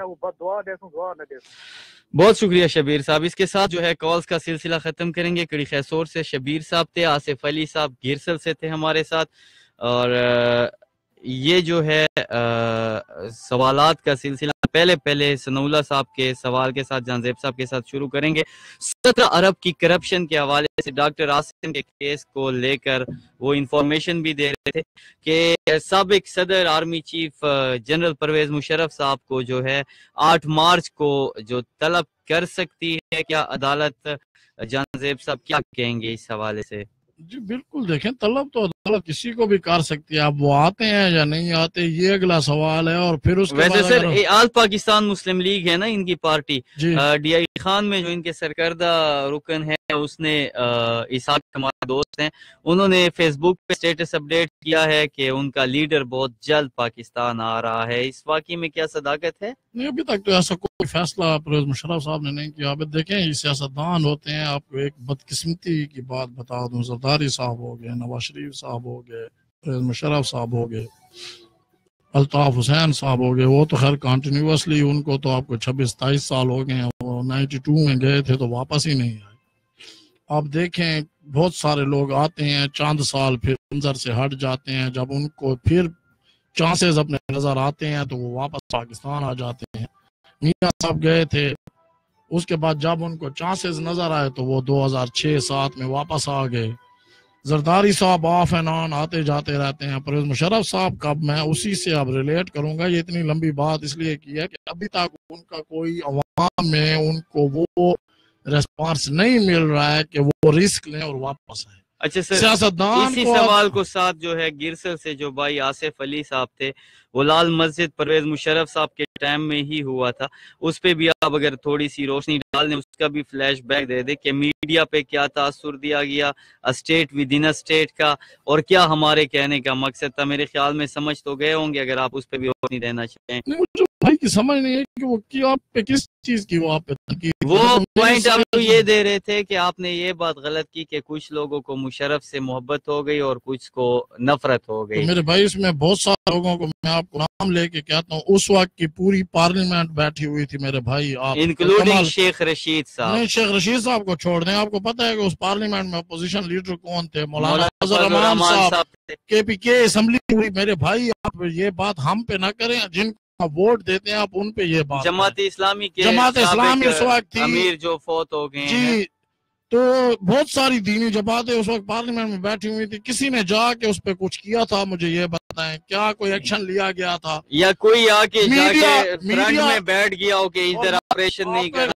بہت شکریہ شبیر صاحب۔ اس کے ساتھ جو ہے کالز کا سلسلہ ختم کریں گے۔ کڑی خیسور سے شبیر صاحب تھے، آصف علی صاحب گیرسل سے تھے ہمارے ساتھ، اور یہ جو ہے سوالات کا سلسلہ پہلے پہلے سنولہ صاحب کے سوال کے ساتھ جہاں زیب صاحب کے ساتھ شروع کریں گے۔ سترہ ارب کی کرپشن کے حوالے سے ڈاکٹر عاصم کے کیس کو لے کر وہ انفارمیشن بھی دے رہے تھے کہ سابق صدر army chief general Pervez Musharraf صاحب کو جو ہے آٹھ مارچ کو جو طلب کر سکتی ہے کیا عدالت؟ جہاں زیب صاحب کیا کہیں گے اس حوالے سے؟ جی بالکل، دیکھیں طلب تو عدالت کسی کو بھی کر سکتی ہے، اب وہ آتے ہیں یا نہیں آتے یہ اگلا سوال ہے۔ اور پھر اس کے ویسے بعد سر آل پاکستان مسلم لیگ ہے نا ان کی پارٹی، جی ڈی آئی خان میں جو ان کے سرکردہ رکن ہے اس نے اسحاق ہمارے دوست ہیں، انہوں نے فیس بک پہ اسٹیٹس اپڈیٹ کیا ہے کہ ان کا لیڈر بہت جلد پاکستان آ رہا ہے۔ اس واقعے میں کیا صداقت ہے؟ نہیں، ابھی تک تو ایسا کوئی فیصلہ پرویز مشرف صاحب نے نہیں کیا۔ اب دیکھیں یہ سیاستدان ہوتے ہیں، آپ کو ایک بدقسمتی کی بات بتا دوں، زرداری صاحب ہو گئے، نواز شریف صاحب ہو گئے، پرویز مشرف صاحب ہو گئے، الطاف حسین صاحب ہو گئے، وہ تو خیر کنٹینیوسلی ان کو تو آپ کو چھبیس ستائیس سال ہو گئے ہیں، وہ نائنٹی ٹو میں گئے تھے تو واپس ہی نہیں آئے۔ آپ دیکھیں بہت سارے لوگ آتے ہیں چاند سال پھر منظر سے ہٹ جاتے ہیں، جب ان کو پھر چانسز اپنے نظر آتے ہیں تو وہ واپس پاکستان آ جاتے ہیں۔ میاں صاحب گئے تھے، اس کے بعد جب ان کو چانسز نظر آئے تو وہ دو ہزار چھ سات میں واپس آ گئے۔ زرداری صاحب آف اینڈ آن آتے جاتے رہتے ہیں۔ پرویز مشرف صاحب کا میں اسی سے اب ریلیٹ کروں گا، یہ اتنی لمبی بات اس لیے کی ہے کہ ابھی تک ان کا کوئی عوام میں ان کو وہ ریسپانس نہیں مل رہا ہے کہ وہ رسک لیں اور واپس آئیں۔ اچھا سر، سیاستدان اسی کو سوال کو ساتھ جو ہے گرسل سے جو بھائی آصف علی صاحب تھے، وہ لال مسجد پرویز مشرف صاحب کے ٹائم میں ہی ہوا تھا، اس پہ بھی آپ اگر تھوڑی سی روشنی ڈال دیں، اس کا بھی فلیش بیک دے دیں کہ میڈیا پہ کیا تاثر دیا گیا اسٹیٹ ود ان اسٹیٹ کا، اور کیا ہمارے کہنے کا مقصد تھا۔ میرے خیال میں سمجھ تو گئے ہوں گے، اگر آپ اس پہ بھی روشنی دینا چاہیں۔ مجھے بھائی کی سمجھ نہیں ہے کہ وہ کی آپ پہ کس چیز کی وہ آپ پہ تنقید، وہ پوائنٹ آپ کو یہ دے رہے تھے کہ آپ نے یہ بات غلط کی کہ کچھ لوگوں کو مشرف سے محبت ہو گئی اور کچھ کو نفرت ہو گئی۔ میرے بھائی اس میں بہت سارے لوگوں کو میں آپ کو نام لے کے کہتا ہوں، اس وقت کی پوری پارلیمنٹ بیٹھی ہوئی تھی میرے بھائی، آپ انکلوڈنگ شیخ رشید صاحب۔ نہیں، شیخ رشید صاحب کو چھوڑ دیں، آپ کو پتہ ہے کہ اس پارلیمنٹ میں اپوزیشن لیڈر کون تھے؟ مولانا فضل الرحمان صاحب، کے پی کے اسمبلی ہوئی۔ میرے بھائی آپ یہ بات ہم پہ نہ کریں، جن کو ووٹ دیتے ہیں آپ ان پہ یہ بات۔ جماعت اسلامی کے جماعت اسلامی اس وقت تھی، امیر جو فوت ہو گئے ہیں، جی تو بہت ساری دینی جماعتیں اس وقت پارلیمنٹ میں بیٹھی ہوئی تھی، کسی نے جا کے اس پہ کچھ کیا تھا؟ مجھے یہ بتائیں، کیا کوئی ایکشن لیا گیا تھا؟ یا کوئی آ کے جا میڈیا کے فرنٹ میں بیٹھ گیا ہو کہ ادھر آپریشن نہیں کرنا،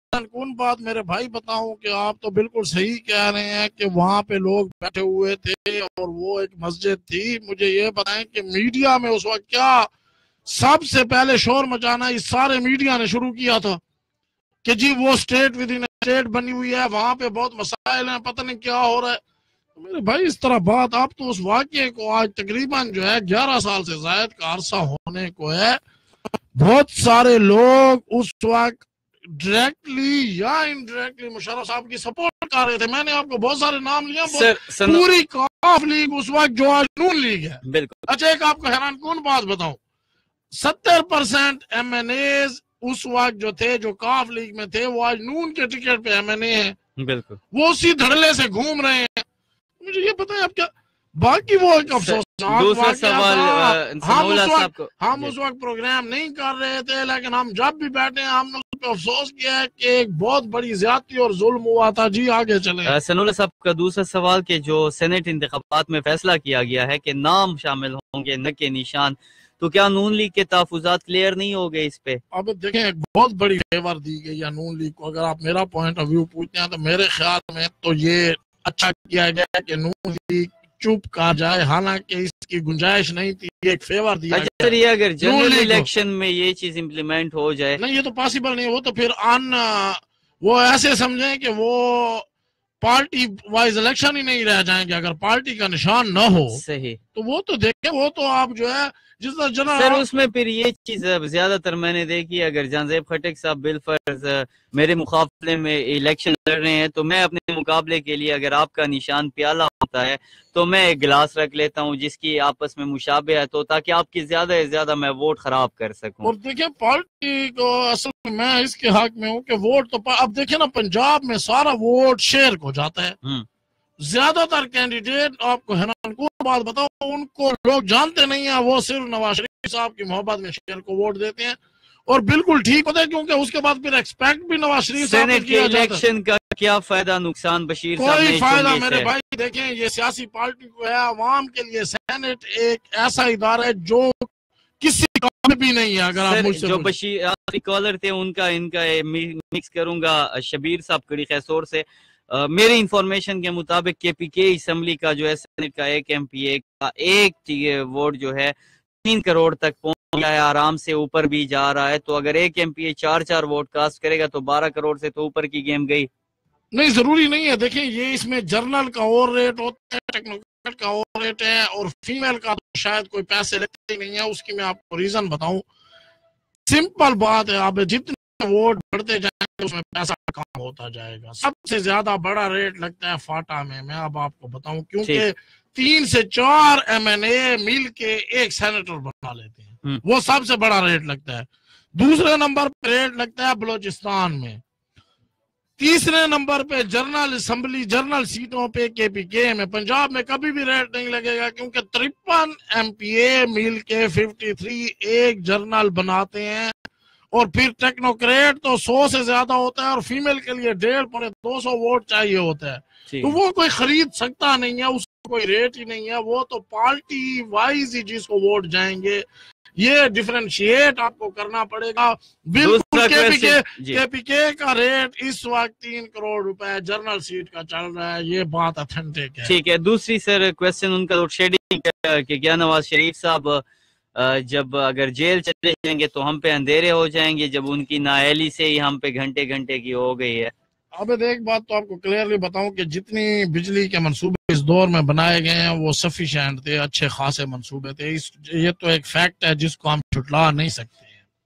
کون بات میرے بھائی بتاؤں کہ آپ تو بالکل صحیح کہہ رہے ہیں کہ وہاں پہ لوگ بیٹھے ہوئے تھے اور وہ ایک مسجد تھی. مجھے یہ بتائیں کہ میڈیا میں اس وقت کیا سب سے پہلے شور مچانا اس سارے میڈیا نے شروع کیا تھا کہ جی وہ اسٹیٹ ود ان اسٹیٹ بنی ہوئی ہے, وہاں پہ بہت مسائل ہیں, پتہ نہیں کیا ہو رہا ہے. میرے بھائی اس طرح بات, آپ تو اس واقعے کو آج تقریباً جو ہے گیارہ سال سے زائد کا عرصہ ہونے کو ہے, بہت سارے لوگ اس وقت ڈائریکٹلی یا انڈائریکٹلی مشرف صاحب کی سپورٹ کر رہے تھے. میں نے آپ کو بہت سارے نام لیا, پوری کاف لیگ اس وقت جو آج نون لیگ ہے. بالکل. اچھا ایک آپ کو حیران کون بات بتاؤں, ستر پرسینٹ ایم این ایز اس وقت جو تھے جو کاف لیگ میں تھے وہ آج نون کے ٹکٹ پہ ایم این اے ہیں. بالکل. وہ اسی دھڑلے سے گھوم رہے ہیں. مجھے یہ پتا ہے آپ کیا باقی وہ ایک افسوس. دوسرا سوال, ہم اس وقت پروگرام نہیں کر رہے تھے لیکن ہم جب بھی بیٹھے ہیں ہم نے اس پہ افسوس کیا ہے کہ ایک بہت بڑی زیادتی اور ظلم ہوا تھا. جی آگے چلیں. سنولہ صاحب کا دوسرا سوال کہ جو سینٹ انتخابات میں فیصلہ کیا گیا ہے کہ نام شامل ہوں گے نہ کہ نشان, تو کیا نون لیگ کے تحفظات کلیئر نہیں ہو گئے اس پہ؟ اب دیکھیں ایک بہت بڑی فیور دی گئی ہے نون لیگ کو. اگر آپ میرا پوائنٹ آف ویو پوچھتے ہیں تو میرے خیال میں تو یہ اچھا کیا گیا کہ نون لیگ چپ کر جائے, حالانکہ اس کی گنجائش نہیں تھی, ایک فیور دیا گیا. اچھا یہ اگر جنرل الیکشن میں یہ چیز امپلیمنٹ ہو جائے, نہیں یہ تو پاسبل نہیں. وہ تو پھر ان وہ ایسے سمجھیں کہ وہ پارٹی وائز الیکشن ہی نہیں رہ جائیں گے اگر پارٹی کا نشان نہ ہو. صحیح. تو وہ تو دیکھیں, وہ تو آپ جو ہے جس طرح جنرل سر اس میں پھر یہ چیز زیادہ تر میں نے دیکھی, اگر جہانزیب خٹک صاحب بالفرض میرے مقابلے میں الیکشن لڑ رہے ہیں تو میں اپنے مقابلے کے لیے اگر آپ کا نشان پیالہ ہوتا ہے تو میں ایک گلاس رکھ لیتا ہوں جس کی آپس میں مشابہت ہو, تاکہ آپ کی زیادہ سے زیادہ میں ووٹ خراب کر سکوں. اور دیکھیں پارٹی کو اصل میں میں اس کے حق میں ہوں کہ ووٹ تو اب دیکھیں نا پنجاب میں سارا ووٹ شیئر کو جاتا ہے. زیادہ تر کینڈیڈیٹ آپ کو حیران کن بات بتاؤ ان کو لوگ جانتے نہیں ہیں, وہ صرف نواز شریف صاحب کی محبت میں شیئر کو ووٹ دیتے ہیں اور بالکل ٹھیک ہوتا ہے کیونکہ اس کے بعد پھر ایکسپیکٹ بھی نواز شریف صاحب سینٹ کے الیکشن کا کیا فائدہ نقصان بشیر صاحب نے؟ کوئی فائدہ میرے بھائی. دیکھیں یہ سیاسی پارٹی کو ہے, عوام کے لیے سینٹ ایک ایسا ادارہ ہے جو کسی کام بھی نہیں ہے. اگر آپ مجھ سے جو بشیر آخری کالر تھے ان کا ان کا مکس کروں گا, شبیر صاحب کڑی خیسور سے, میری انفارمیشن کے مطابق کے پی کے اسمبلی کا جو ہے سینٹ کا ایک ایم پی اے کا ایک ووٹ جو ہے تین کروڑ تک پہنچ گیا ہے, آرام سے اوپر بھی جا رہا ہے. تو اگر ایک ایم پی اے چار چار ووٹ کاسٹ کرے گا تو بارہ کروڑ سے تو اوپر کی گیم گئی. نہیں ضروری نہیں ہے. دیکھیں یہ اس میں جرنل کا اور ریٹ ہوتا ہے, ٹیکنوکریٹ کا اور ریٹ ہے, اور فیمیل کا تو شاید کوئی پیسے لیتے ہی نہیں ہے. اس کی میں آپ کو ریزن بتاؤں, سمپل بات ہے, آپ جتنے ووٹ بڑھتے جائیں گے اس میں پیسہ کم ہوتا جائے گا. سب سے زیادہ بڑا ریٹ لگتا ہے فاٹا میں. میں اب آپ کو بتاؤں کیونکہ تین سے چار ایم این اے مل کے ایک سینیٹر بنا لیتے ہیں, وہ سب سے بڑا ریٹ لگتا ہے. دوسرے نمبر پہ ریٹ لگتا ہے بلوچستان میں. تیسرے نمبر پہ جنرل اسمبلی جنرل سیٹوں پہ کے پی کے میں. پنجاب میں کبھی بھی ریٹ نہیں لگے گا کیونکہ ترپن ایم پی اے مل کے ففٹی تھری ایک جنرل بناتے ہیں, اور پھر ٹیکنوکریٹ تو سو سے زیادہ ہوتا ہے, اور فیمیل کے لیے ڈیڑھ پورے دو سو ووٹ چاہیے ہوتا ہے. تو وہ کوئی خرید سکتا نہیں ہے, اس کو کوئی ریٹ ہی نہیں ہے. وہ تو پارٹی وائز ہی جس کو ووٹ جائیں گے. یہ ڈیفرنشیٹ آپ کو کرنا پڑے گا. بالکل کے پی کے کا ریٹ اس وقت تین کروڑ روپے جنرل سیٹ کا چل رہا ہے. یہ بات اتھینٹک ہے. ٹھیک ہے. دوسری سر کویسچن ان کا لوڈ شیڈنگ کہ کیا نواز شریف صاحب جب اگر جیل چلے جائیں گے تو ہم پہ اندھیرے ہو جائیں گے, جب ان کی نااہلی سے ہی ہم پہ گھنٹے گھنٹے کی ہو گئی ہے. اب ایک بات تو آپ کو کلیئرلی بتاؤں کہ جتنی بجلی کے منصوبے اس دور میں بنائے گئے ہیں وہ سفیشینٹ تھے, اچھے خاصے منصوبے تھے. اس یہ تو ایک فیکٹ ہے جس کو ہم چھٹلا نہیں سکتے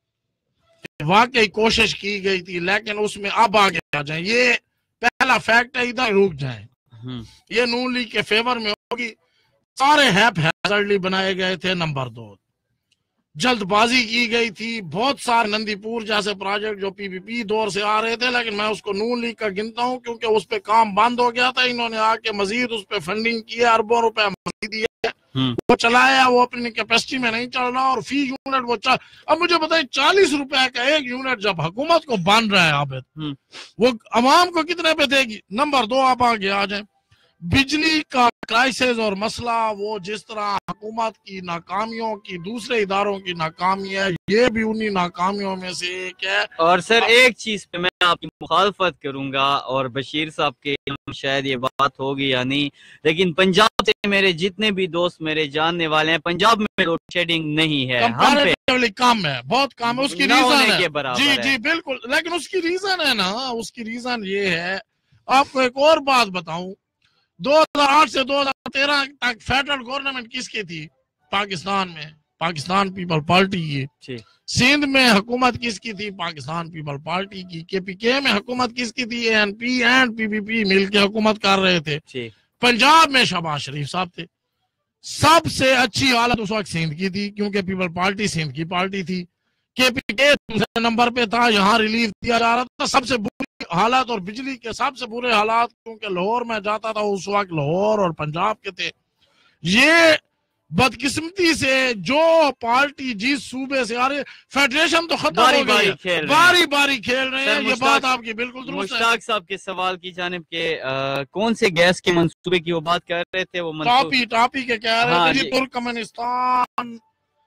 ہیں. واقعی کوشش کی گئی تھی لیکن اس میں اب آگے آ جائیں. یہ پہلا فیکٹ ہے, ادھر رک جائیں. یہ نون لیگ کے فیور میں ہوگی. سارے ہیپ ہیزرڈلی بنائے گئے تھے. نمبر دو, جلد بازی کی گئی تھی. بہت سارے نندی پور جیسے پروجیکٹ جو پی پی پی دور سے آ رہے تھے, لیکن میں اس کو نون لیگ کا گنتا ہوں کیونکہ اس پہ کام بند ہو گیا تھا. انہوں نے آ کے مزید اس پہ فنڈنگ کی, اربوں روپے مزید دیے, وہ چلایا. وہ اپنی کیپیسٹی میں نہیں چل رہا, اور فی یونٹ وہ چل. اب مجھے بتائیں چالیس روپے کا ایک یونٹ جب حکومت کو بن رہا ہے عابد, وہ عوام کو کتنے پہ دے گی؟ نمبر دو, آپ آگے آ جائیں. بجلی کا کرائسس اور مسئلہ وہ جس طرح حکومت کی ناکامیوں کی دوسرے اداروں کی ناکامی ہے، یہ بھی انہی ناکامیوں میں سے ایک ہے۔ اور سر ایک چیز پہ میں آپ کی مخالفت کروں گا، اور بشیر صاحب کے شاید یہ بات ہوگی یا نہیں، لیکن پنجاب سے میرے جتنے بھی دوست میرے جاننے والے ہیں، پنجاب میں لوڈ شیڈنگ نہیں ہے، ہم پہ کم ہے، بہت کم ہے۔ اس کی ریزن ہے جی جی بالکل، لیکن اس کی ریزن ہے نا، اس کی ریزن یہ ہے، آپ کو ایک اور بات بتاؤں، دو ہزار آٹھ سے دو ہزار تیرہ تک فیڈرل گورنمنٹ کس کی تھی پاکستان میں؟ پاکستان پیپل پارٹی کی۔ سندھ میں حکومت کس کی تھی؟ پاکستان پیپل پارٹی کی۔ کے پی کے میں حکومت کس کی تھی؟ اے این پی اینڈ پی پی پی مل کے حکومت کر رہے تھے۔ پنجاب میں شہباز شریف صاحب تھے۔ سب سے اچھی حالت اس وقت سندھ کی تھی، کیونکہ پیپل پارٹی سندھ کی پارٹی تھی۔ کے پی کے دوسرے نمبر پہ تھا، یہاں ریلیف دیا جا رہا تھا۔ سب سے بری حالات اور بجلی کے سب سے برے حالات کیونکہ لاہور میں جاتا تھا اس وقت، لاہور اور پنجاب کے تھے۔ یہ بدقسمتی سے جو پارٹی جس صوبے سے آ رہی ہے، فیڈریشن تو ختم ہو گئی ہے، باری باری کھیل رہے ہیں، یہ بات آپ کی بالکل درست ہے۔ مشتاق صاحب کے سوال کی جانب کے کون سے گیس کے منصوبے کی وہ بات کر رہے تھے؟ وہ ٹاپی ٹاپی کے کہہ رہے تھے، ترکمانستان،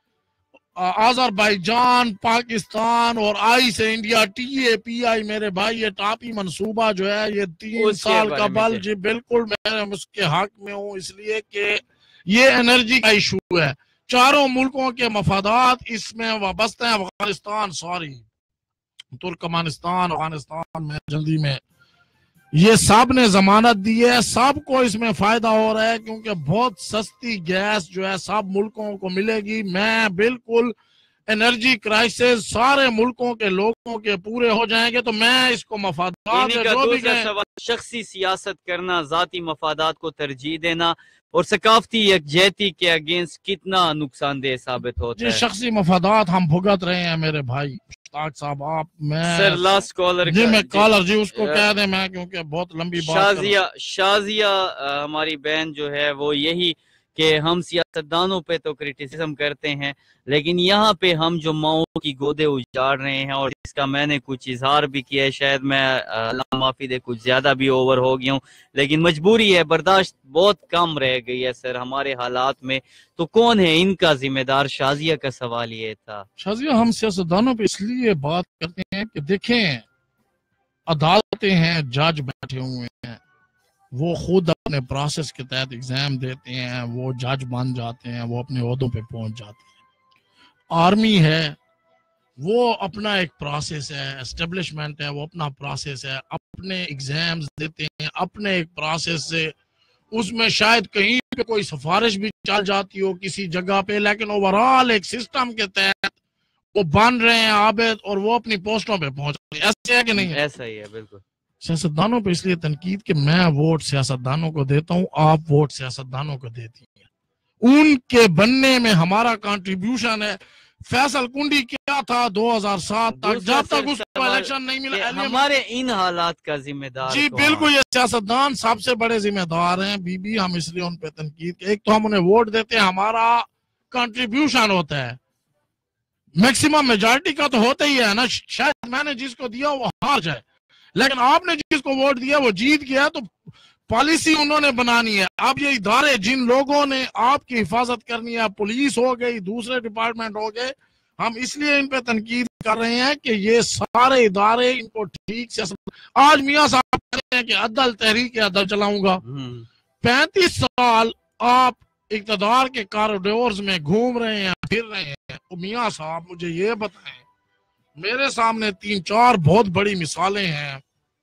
آذربائیجان، پاکستان اور آئی سے انڈیا، ٹی اے پی آئی، میرے بھائی یہ ٹاپی منصوبہ جو ہے یہ تین سال کا بل، جی بالکل میں اس کے حق میں ہوں، اس لیے کہ یہ انرجی کا ایشو ہے، چاروں ملکوں کے مفادات اس میں وابستہ ہیں۔ افغانستان سوری ترکمانستان افغانستان میں جلدی میں یہ سب نے ضمانت دی ہے، سب کو اس میں فائدہ ہو رہا ہے، کیونکہ بہت سستی گیس جو ہے سب ملکوں کو ملے گی۔ میں بالکل انرجی کرائسس سارے ملکوں کے لوگوں کے پورے ہو جائیں گے، تو میں اس کو مفادات جو بھی گئے شخصی سیاست کرنا، ذاتی مفادات کو ترجیح دینا اور ثقافتی یکجہتی کے اگینسٹ کتنا نقصان دہ ثابت ہوتا ہے؟ جی شخصی مفادات ہم بھگت رہے ہیں میرے بھائی مشتاق صاحب۔ آپ میں سر لاسٹ کالر جی میں کالر جی اس کو کہہ دیں میں، کیونکہ بہت لمبی بات شازیہ شازیہ ہماری بہن جو ہے وہ یہی کہ ہم سیاستدانوں پہ تو کرٹیسزم کرتے ہیں، لیکن یہاں پہ ہم جو ماؤں کی گودے اجاڑ رہے ہیں، اور جس کا میں نے کچھ اظہار بھی کیا ہے، شاید میں اللہ معافی دے کچھ زیادہ بھی اوور ہو گیا ہوں، لیکن مجبوری ہے، برداشت بہت کم رہ گئی ہے سر ہمارے حالات میں، تو کون ہے ان کا ذمہ دار؟ شازیہ کا سوال یہ تھا۔ شازیہ ہم سیاستدانوں پہ اس لیے بات کرتے ہیں کہ دیکھیں عدالتیں ہیں، جج بیٹھے ہوئے ہیں، وہ خود اپنے پروسیس کے تحت ایگزام دیتے ہیں، وہ جج بن جاتے ہیں، وہ اپنے عہدوں پہ پہنچ جاتے ہیں۔ آرمی ہے وہ اپنا ایک پروسیس ہے، اسٹیبلشمنٹ ہے وہ اپنا پروسیس ہے، اپنے ایگزامز دیتے ہیں اپنے ایک پروسیس سے، اس میں شاید کہیں پہ کوئی سفارش بھی چل جاتی ہو کسی جگہ پہ، لیکن اوورال ایک سسٹم کے تحت وہ بن رہے ہیں عابد، اور وہ اپنی پوسٹوں پہ پہنچ رہے ہیں۔ ایسے ہے کہ نہیں؟ ایسا ہی ہے بالکل۔ سیاستدانوں پہ اس لیے تنقید کہ میں ووٹ سیاستدانوں کو دیتا ہوں، آپ ووٹ سیاستدانوں کو دیتی ہیں، ان کے بننے میں ہمارا کنٹریبیوشن ہے۔ فیصل کنڈی کیا تھا دو ہزار سات تک، جب تک اس کو الیکشن نہیں ملا، ہمارے ان حالات کا ذمہ دار جی بالکل یہ سیاستدان سب سے بڑے ذمہ دار ہیں۔ بی بی ہم اس لیے ان پہ تنقید کہ ایک تو ہم انہیں ووٹ دیتے ہیں، ہمارا کنٹریبیوشن ہوتا ہے، میکسیمم میجارٹی کا تو ہوتا ہی ہے نا، شاید میں نے جس کو دیا وہ ہار جائے، لیکن آپ نے جس کو ووٹ دیا وہ جیت گیا، تو پالیسی انہوں نے بنانی ہے۔ اب یہ ادارے جن لوگوں نے آپ کی حفاظت کرنی ہے، پولیس ہو گئی، دوسرے ڈپارٹمنٹ ہو گئے، ہم اس لیے ان پہ تنقید کر رہے ہیں کہ یہ سارے ادارے ان کو ٹھیک سے، آج میاں صاحب کہہ رہے ہیں کہ عدل تحریک عدل چلاؤں گا، پینتیس سال آپ اقتدار کے کاریڈورز میں گھوم رہے ہیں، پھر رہے ہیں، میاں صاحب مجھے یہ بتائیں، میرے سامنے تین چار بہت بڑی مثالیں ہیں،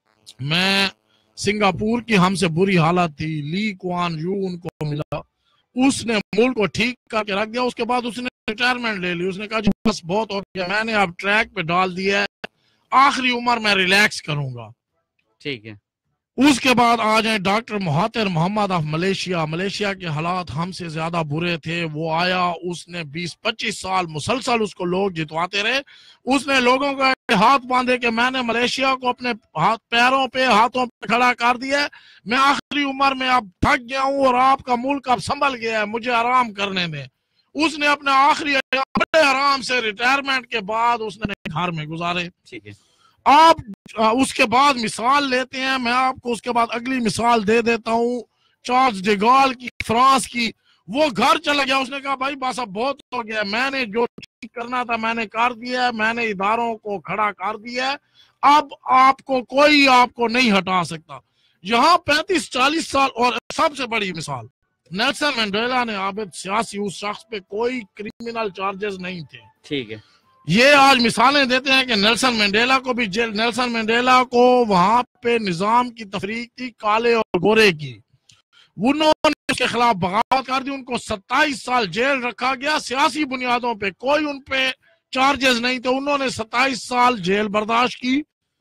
میں سنگاپور کی ہم سے بری حالت تھی، لی کوان یو ان کو ملا، اس نے ملک کو ٹھیک کر کے رکھ دیا، اس کے بعد اس نے ریٹائرمنٹ لے لی، اس نے کہا جی بس بہت ہو گیا، میں نے اب ٹریک پہ ڈال دیا ہے، آخری عمر میں ریلیکس کروں گا، ٹھیک ہے۔ اس کے بعد آ جائیں doctor Mahathir Mohamad of Malaysia, Malaysia کے حالات ہم سے زیادہ برے تھے، وہ آیا، اس نے بیس پچیس سال مسلسل اس کو لوگ جتواتے رہے، اس نے لوگوں کا ہاتھ باندھے کہ میں نے ملیشیا کو اپنے ہاتھ پیروں پہ ہاتھوں پہ کھڑا کر دیا ہے، میں آخری عمر میں اب تھک گیا ہوں اور آپ کا ملک اب سنبھل گیا ہے، مجھے آرام کرنے دیں۔ اس نے اپنے آخری بڑے آرام سے ریٹائرمنٹ کے بعد اس نے گھر میں گزارے، ٹھیک ہے۔ آپ اس کے بعد مثال لیتے ہیں، میں آپ کو اس کے بعد اگلی مثال دے دیتا ہوں، چارلز ڈی گال کی، فرانس کی، وہ گھر چلا گیا. اس نے کہا بھائی بس اب بہت ہو گیا، میں نے جو ٹھیک کرنا تھا میں نے کر دیا ہے، میں نے اداروں کو کھڑا کر دیا ہے، اب آپ کو کوئی آپ کو نہیں ہٹا سکتا. یہاں پینتیس چالیس سال، اور سب سے بڑی مثال نیلسن منڈیلا نے عابد سیاسی، اس شخص پہ کوئی کریمنل چارجز نہیں تھے. ٹھیک ہے. یہ آج مثالیں دیتے ہیں کہ نیلسن منڈیلا کو بھی جیل، نیلسن منڈیلا کو وہاں پہ نظام کی تفریق تھی کالے اور گورے کی، انہوں نے اس کے خلاف بغاوت کر دی، ان کو ستائیس سال جیل رکھا گیا سیاسی بنیادوں پہ، کوئی ان پہ چارجز نہیں تھے، انہوں نے ستائیس سال جیل برداشت کی،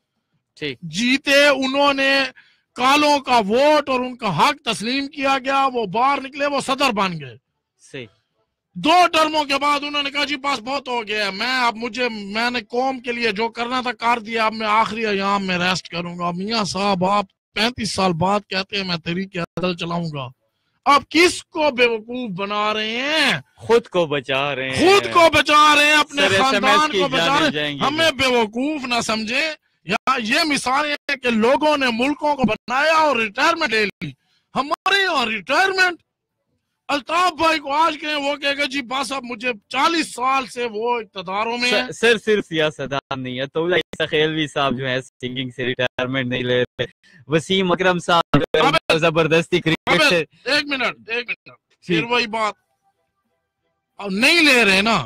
جیتے، انہوں نے کالوں کا ووٹ اور ان کا حق تسلیم کیا گیا، وہ باہر نکلے، وہ صدر بن گئے. صحیح. دو ٹرموں کے بعد انہوں نے کہا جی بس بہت ہو گیا، میں اب مجھے میں نے قوم کے لیے جو کرنا تھا کر دیا، اب میں آخری ایام میں ریسٹ کروں گا. میاں صاحب آپ پینتیس سال بعد کہتے ہیں میں تحریک عدل چلاؤں گا. اب کس کو بیوقوف بنا رہے ہیں؟ خود کو بچا رہے ہیں، خود کو بچا رہے ہیں، اپنے خاندان کو بچا رہے ہیں. ہمیں بیوقوف نہ سمجھیں. یہ مثال ہے کہ لوگوں نے ملکوں کو بنایا اور ریٹائرمنٹ لے لی. ہمارے یہاں ریٹائرمنٹ، الطاف بھائی کو آج کہیں وہ کہے گا جی بس اب مجھے چالیس سال سے وہ اقتداروں میں ہے. سر صرف سیاستدان نہیں ہے، تو عیسیٰ خیلوی صاحب جو ہے سنگنگ سے ریٹائرمنٹ نہیں لے رہے، وسیم اکرم صاحب زبردستی کرکٹ سے. ایک منٹ ایک منٹ پھر وہی بات، اب نہیں لے رہے نا،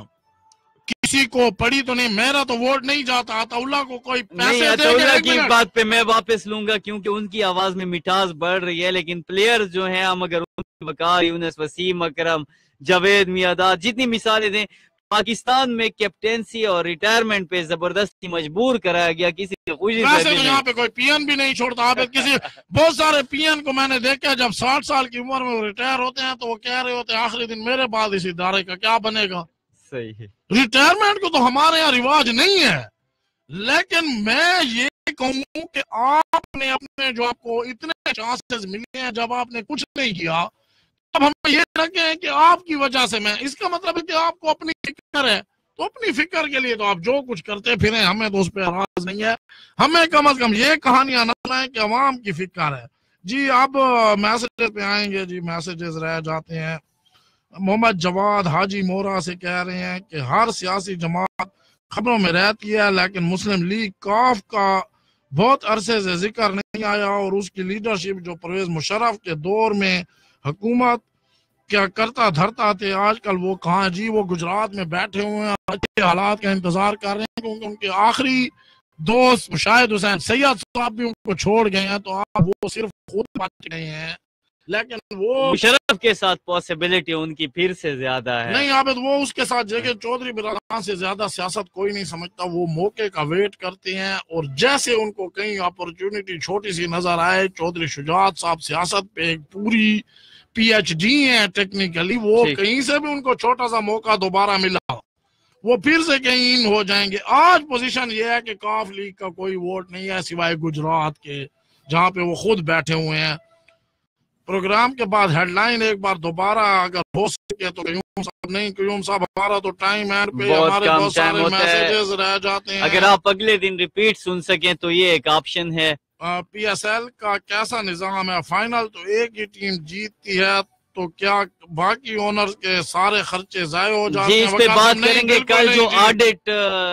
کسی کو پڑی تو نہیں، میرا تو ووٹ نہیں جاتا، عطاءاللہ کو کوئی پیسے دے گا. کی بات پہ میں واپس لوں گا کیونکہ ان کی آواز میں مٹاس بڑھ رہی ہے، لیکن پلیئر جو ہیں ہم اگر وقار یونس، وسیم اکرم، جاوید میاداد، جتنی مثالیں دیں، پاکستان میں کیپٹنسی اور ریٹائرمنٹ پہ زبردستی مجبور کرایا گیا. کسی خوشی ویسے تو یہاں پہ کوئی پی این بھی نہیں چھوڑتا. کسی بہت سارے پی این کو میں نے دیکھا جب ساٹھ سال کی عمر میں وہ ریٹائر ہوتے ہیں تو وہ کہہ رہے ہوتے ہیں آخری دن میرے بعد اس ادارے کا کیا بنے گا. صحیح ہے. ریٹائرمنٹ کو تو ہمارے یہاں رواج نہیں ہے، لیکن میں یہ کہوں کہ آپ نے اپنے جو آپ کو اتنے چانسز ملے ہیں جب آپ نے کچھ نہیں کیا، اب ہمیں یہ رکھیں کہ آپ کی وجہ سے میں، اس کا مطلب ہے کہ آپ کو اپنی فکر ہے، تو اپنی فکر کے لیے تو آپ جو کچھ کرتے پھریں، ہمیں تو اس پہ اعتراض نہیں ہے. ہمیں کم از کم یہ کہانیاں نہ سنائیں کہ عوام کی فکر ہے. جی اب میسیجز پہ آئیں گے. جی میسیجز رہ جاتے ہیں. محمد جواد حاجی مورا سے کہہ رہے ہیں کہ ہر سیاسی جماعت خبروں میں رہتی ہے لیکن مسلم لیگ کاف کا بہت عرصے سے ذکر نہیں آیا، اور اس کی لیڈرشپ جو پرویز مشرف کے دور میں حکومت کیا کرتا دھرتا تھے، آج کل وہ کہاں. جی وہ گجرات میں بیٹھے ہوئے ہیں، اچھے حالات کا انتظار کر رہے ہیں کیونکہ ان کے آخری دوست شاہد حسین سید صاحب بھی ان کو چھوڑ گئے ہیں، تو آپ وہ صرف خود بچ گئے ہیں، لیکن وہ مشرف کے ساتھ پاسبلٹی ان کی پھر سے زیادہ ہے. نہیں عابد، وہ اس کے ساتھ جگہ چودھری برادران سے زیادہ سیاست کوئی نہیں سمجھتا. وہ موقع کا ویٹ کرتے ہیں، اور جیسے ان کو کہیں اپورچونٹی چھوٹی سی نظر آئے. چودھری شجاعت صاحب سیاست پہ ایک پوری پی ایچ ڈی ہیں ٹیکنیکلی، وہ کہیں سے بھی ان کو چھوٹا سا موقع دوبارہ ملا وہ پھر سے کہیں ان ہو جائیں گے. آج پوزیشن یہ ہے کہ کاف لیگ کا کوئی ووٹ نہیں ہے سوائے گجرات کے، جہاں پہ وہ خود بیٹھے ہوئے ہیں. پروگرام کے بعد ہیڈ لائن ایک بار دوبارہ اگر ہو سکے تو قیوم صاحب. نہیں قیوم صاحب ہمارا تو ٹائم ہے پہ ہمارے بہت سارے میسیجز رہ جاتے ہیں. اگر آپ اگلے دن ریپیٹ سن سکیں تو یہ ایک آپشن ہے. پی ایس ایل کا کیسا نظام ہے؟ فائنل تو ایک ہی ٹیم جیتتی ہے، تو کیا باقی اونرز کے سارے خرچے ضائع ہو جاتے ہیں؟ جی اس پہ بات کریں گے. کل جو آڈٹ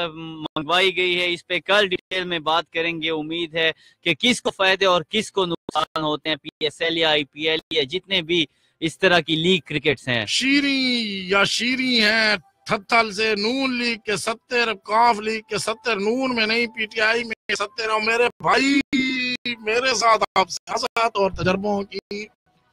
منگوائی گئی ہے اس پہ کل ڈیٹیل میں بات کریں گے. امید ہے کہ کس کو فائدے اور کس کو نقصان ہوتے ہیں، پی ایس ایل یا آئی پی ایل یا جتنے بھی اس طرح کی لیگ کرکٹس ہیں. شیریں یا شیریں ہیں تھتل سے، نون لیگ کے ستر، کاف لیگ کے ستر، نون میں نہیں پی ٹی آئی میں ستر. اور میرے بھائی میرے ساتھ آپ سیاست اور تجربوں کی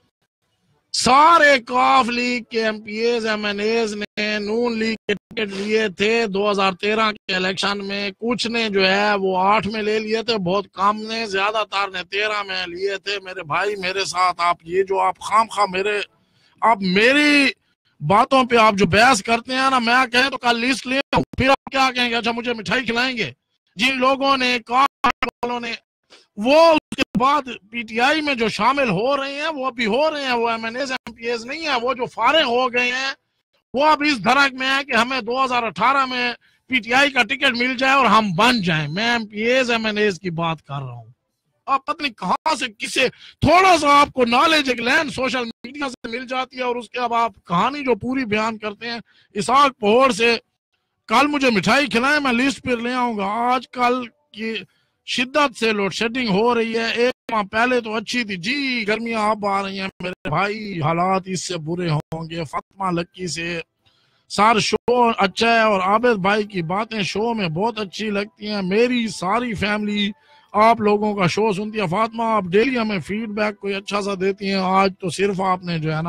سارے کاف لیگ کے M P As M N As نے نون لیگ کے ٹکٹ لیے تھے دو ہزار تیرہ کے الیکشن میں. کچھ نے جو ہے وہ آٹھ میں لے لیے تھے، بہت کم نے، زیادہ تر نے تیرہ میں لیے تھے. میرے بھائی میرے ساتھ آپ یہ جو آپ خام خواہ میرے آپ میری باتوں پہ آپ جو بحث کرتے ہیں نا، میں کہیں تو کل لسٹ لے آؤں، پھر آپ کیا کہیں گے اچھا مجھے مٹھائی کھلائیں گے. جن لوگوں نے کاف والوں نے وہ اس کے بعد پی ٹی آئی میں جو شامل ہو رہے ہیں وہ ابھی ہو رہے ہیں، وہ M N As M P As نہیں ہے. وہ جو فارغ ہو گئے ہیں وہ اب اس دھڑک میں ہے کہ ہمیں دو ہزار اٹھارہ میں پی ٹی آئی کا ٹکٹ مل جائے اور ہم بن جائیں. میں M P As M N As کی بات کر رہا ہوں. اب پتہ نہیں کہاں کہاں سے کسے تھوڑا سا آپ کو نالج ایک لین سوشل میڈیا سے مل جاتی ہے اور اس کے اب آپ کہانی جو پوری بیان کرتے ہیں اسحاق پہوڑ سے. کل مجھے مٹھائی کھلائیں میں لسٹ پہ لے آؤں گا. آج کل کی شدت سے لوڈ شیڈنگ ہو رہی ہے. ایک ماہ پہلے تو اچھی تھی جی, گرمیاں اب آ رہی ہیں میرے بھائی, حالات اس سے برے ہوں گے. فاطمہ لکی سے سار شو اچھا ہے اور عابد بھائی کی باتیں شو میں بہت اچھی لگتی ہیں. میری ساری فیملی آپ لوگوں کا شو سنتی ہے. فاطمہ آپ ڈیلی ہمیں فیڈ بیک کوئی اچھا سا دیتی ہیں. آج تو صرف آپ نے جو ہے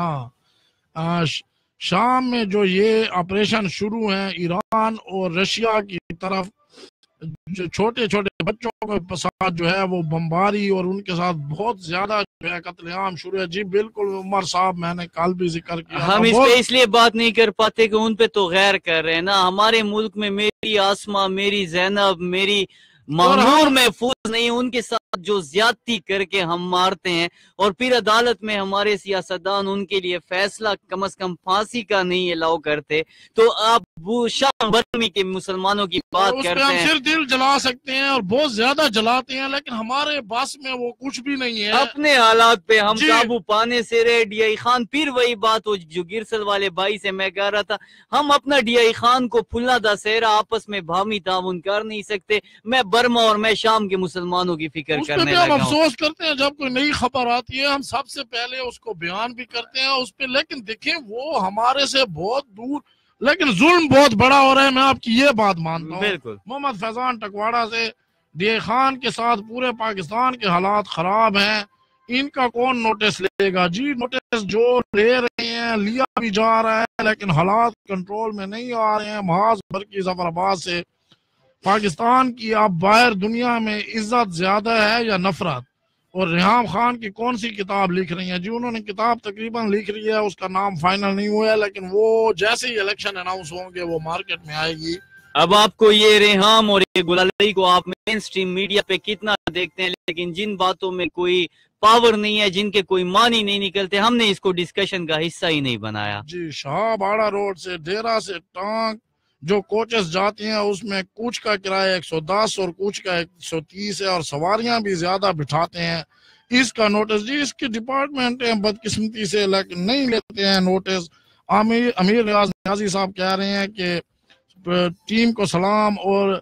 نا شام میں جو یہ آپریشن شروع ہیں ایران اور رشیا کی طرف, جو چھوٹے چھوٹے بچوں کے ساتھ جو ہے وہ بمباری اور ان کے ساتھ بہت زیادہ جو ہے قتل عام شروع ہے. جی بالکل عمر صاحب, میں نے کل بھی ذکر کیا. ہم اس پہ اس لیے بات نہیں کر پاتے کہ ان پہ تو غیر کر رہے ہیں نا. ہمارے ملک میں میری آسمہ, میری زینب, میری مہنور محفوظ نہیں, ان کے ساتھ جو زیادتی کر کے ہم مارتے ہیں اور پھر عدالت میں ہمارے سیاستدان ان کے لیے فیصلہ کم از کم پھانسی کا نہیں الاؤ کرتے. تو آپ وہ شام برمی کے مسلمانوں کی بات کرتے ہیں, ہم صرف دل جلا سکتے ہیں اور بہت زیادہ جلاتے ہیں, لیکن ہمارے بس میں وہ کچھ بھی نہیں ہے. اپنے حالات پہ ہم قابو پانے سے رہے. ڈی آئی خان پھر وہی بات ہو جو گرسل والے بھائی سے میں کہہ رہا تھا, ہم اپنا ڈی آئی خان کو پھلا دا سہرا آپس میں بھامی تعاون کر نہیں سکتے. میں برما اور میں شام کے مسلمانوں کی فکر کرنے لگا ہوں. ہم افسوس کرتے ہیں جب کوئی نئی خبر آتی ہے, ہم سب سے پہلے اس کو بیان بھی کرتے ہیں اس پہ, لیکن دیکھیں وہ ہمارے سے بہت دور, لیکن ظلم بہت بڑا ہو رہا ہے. میں آپ کی یہ بات مانتا ہوں. بالکل. محمد فیضان ٹکواڑہ سے ڈی اے خان کے ساتھ پورے پاکستان کے حالات خراب ہیں, ان کا کون نوٹس لے گا؟ جی نوٹس جو لے رہے ہیں لیا بھی جا رہا ہے, لیکن حالات کنٹرول میں نہیں آ رہے ہیں. محاذ برقی ظفر آباد سے پاکستان کی اب باہر دنیا میں عزت زیادہ ہے یا نفرت؟ اور ریحام خان کی کون سی کتاب لکھ رہی ہیں؟ جی انہوں نے کتاب تقریباً لکھ رہی ہے, اس کا نام فائنل نہیں ہوا ہے, لیکن وہ جیسے ہی الیکشن اناؤنس ہوں گے وہ مارکیٹ میں آئے گی. اب آپ کو یہ ریحام اور یہ گلالئی کو آپ مین سٹریم میڈیا پہ کتنا دیکھتے ہیں, لیکن جن باتوں میں کوئی پاور نہیں ہے, جن کے کوئی معنی نہیں نکلتے, ہم نے اس کو ڈسکشن کا حصہ ہی نہیں بنایا. جی شاہ باڑا روڈ سے ڈیرا سے ٹانک جو کوچز جاتی ہیں اس میں کوچ کا کرایہ ایک سو دس اور کوچ کا ایک سو تیس ہے, اور سواریاں بھی زیادہ بٹھاتے ہیں. اس کا نوٹس جی اس کی ڈپارٹمنٹ ہے بدقسمتی سے, لیکن نہیں لیتے ہیں نوٹس. امیر امیر ریاض نیازی صاحب کہہ رہے ہیں کہ ٹیم کو سلام, اور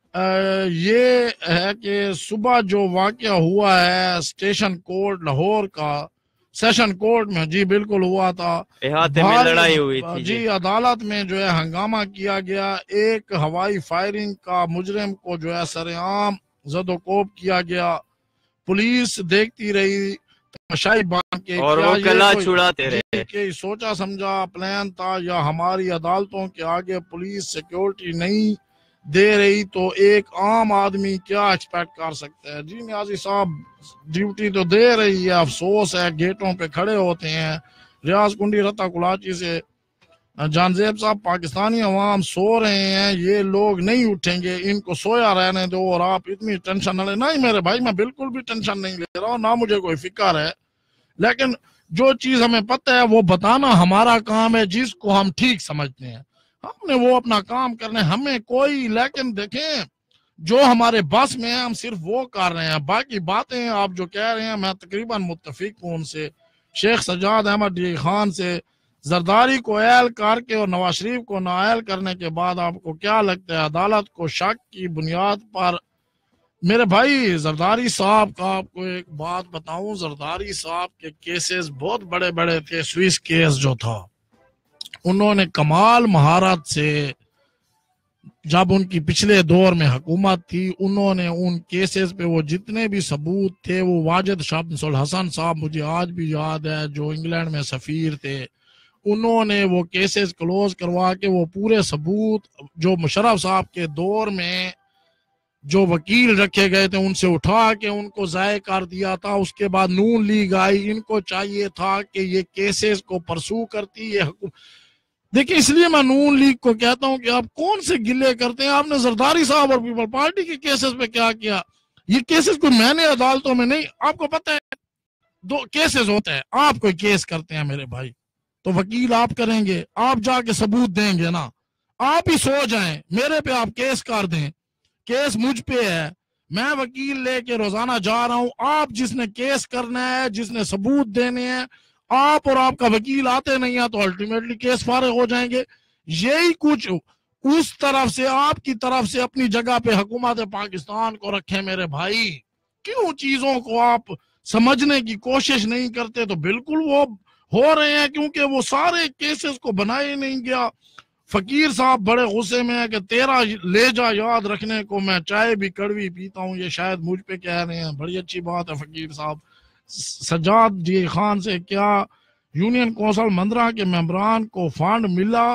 یہ ہے کہ صبح جو واقعہ ہوا ہے اسٹیشن کورٹ لاہور کا سیشن کورٹ میں, جی بالکل ہوا تھا, احاطے میں لڑائی ہوئی تھی. جی عدالت میں جو ہے ہنگامہ کیا گیا, ایک ہوائی فائرنگ کا مجرم کو جو ہے سرعام زد و کوب کیا گیا, پولیس دیکھتی رہی تماشائی بان کے, اور وہ کلا چھڑاتے رہے. کہ سوچا سمجھا پلان تھا یا ہماری عدالتوں کے آگے پولیس سیکیورٹی نہیں دے رہی تو ایک عام آدمی کیا ایکسپیکٹ کر سکتا ہے؟ جی نیازی صاحب ڈیوٹی تو دے رہی ہے, افسوس ہے گیٹوں پہ کھڑے ہوتے ہیں. ریاض کنڈی رتا کلاچی سے جانزیب صاحب پاکستانی عوام سو رہے ہیں, یہ لوگ نہیں اٹھیں گے, ان کو سویا رہنے دو اور آپ اتنی ٹینشن نہ لیں. نہیں میرے بھائی میں بالکل بھی ٹینشن نہیں لے رہا ہوں, نہ مجھے کوئی فکر ہے, لیکن جو چیز ہمیں پتہ ہے وہ بتانا ہمارا کام ہے, جس کو ہم ٹھیک سمجھتے ہیں ہم نے وہ اپنا کام کرنا ہے, ہمیں کوئی, لیکن دیکھیں جو ہمارے بس میں ہے ہم صرف وہ کر رہے ہیں. باقی باتیں آپ جو کہہ رہے ہیں میں تقریباً متفق ہوں ان سے. شیخ سجاد احمد ڈی خان سے زرداری کو اہل کر کے اور نواز شریف کو نااہل کرنے کے بعد آپ کو کیا لگتا ہے عدالت کو شک کی بنیاد پر؟ میرے بھائی زرداری صاحب کا آپ کو ایک بات بتاؤں, زرداری صاحب کے کیسز بہت بڑے بڑے تھے. سوئس کیس جو تھا انہوں نے کمال مہارت سے, جب ان کی پچھلے دور میں حکومت تھی انہوں نے ان کیسز پہ وہ جتنے بھی ثبوت تھے, وہ واجد شمس الحسن صاحب مجھے آج بھی یاد ہے جو انگلینڈ میں سفیر تھے, انہوں نے وہ کیسز کلوز کروا کے وہ پورے ثبوت جو مشرف صاحب کے دور میں جو وکیل رکھے گئے تھے ان سے اٹھا کے ان کو ضائع کر دیا تھا. اس کے بعد نون لیگ آئی, ان کو چاہیے تھا کہ یہ کیسز کو پرسو کرتی یہ حکومت. دیکھیں اس لیے میں نون لیگ کو کہتا ہوں کہ آپ کون سے گلے کرتے ہیں, آپ نے زرداری صاحب اور پیپل پارٹی کے کیسز پہ کیا کیا؟ یہ کیسز کوئی میں نے عدالتوں میں نہیں, آپ کو پتہ ہے دو کیسز ہوتے ہیں, آپ کوئی کیس کرتے ہیں میرے بھائی تو وکیل آپ کریں گے, آپ جا کے ثبوت دیں گے نا, آپ ہی سو جائیں میرے پہ آپ کیس کر دیں, کیس مجھ پہ ہے, میں وکیل لے کے روزانہ جا رہا ہوں. آپ جس نے کیس کرنا ہے, جس نے ثبوت دینے ہیں, آپ اور آپ کا وکیل آتے نہیں ہیں تو الٹیمیٹلی کیس فارغ ہو جائیں گے. یہی کچھ اس طرف سے, آپ کی طرف سے اپنی جگہ پہ حکومت پاکستان کو رکھیں میرے بھائی. کیوں چیزوں کو آپ سمجھنے کی کوشش نہیں کرتے؟ تو بالکل وہ ہو رہے ہیں کیونکہ وہ سارے کیسز کو بنائے نہیں گیا. فقیر صاحب بڑے غصے میں ہے کہ تیرا لے جا یاد رکھنے کو میں چائے بھی کڑوی پیتا ہوں. یہ شاید مجھ پہ کہہ رہے ہیں, بڑی اچھی بات ہے فقیر صاحب. سجاد جی خان سے کیا یونین کونسل مندرہ کے ممبران کو فنڈ ملا؟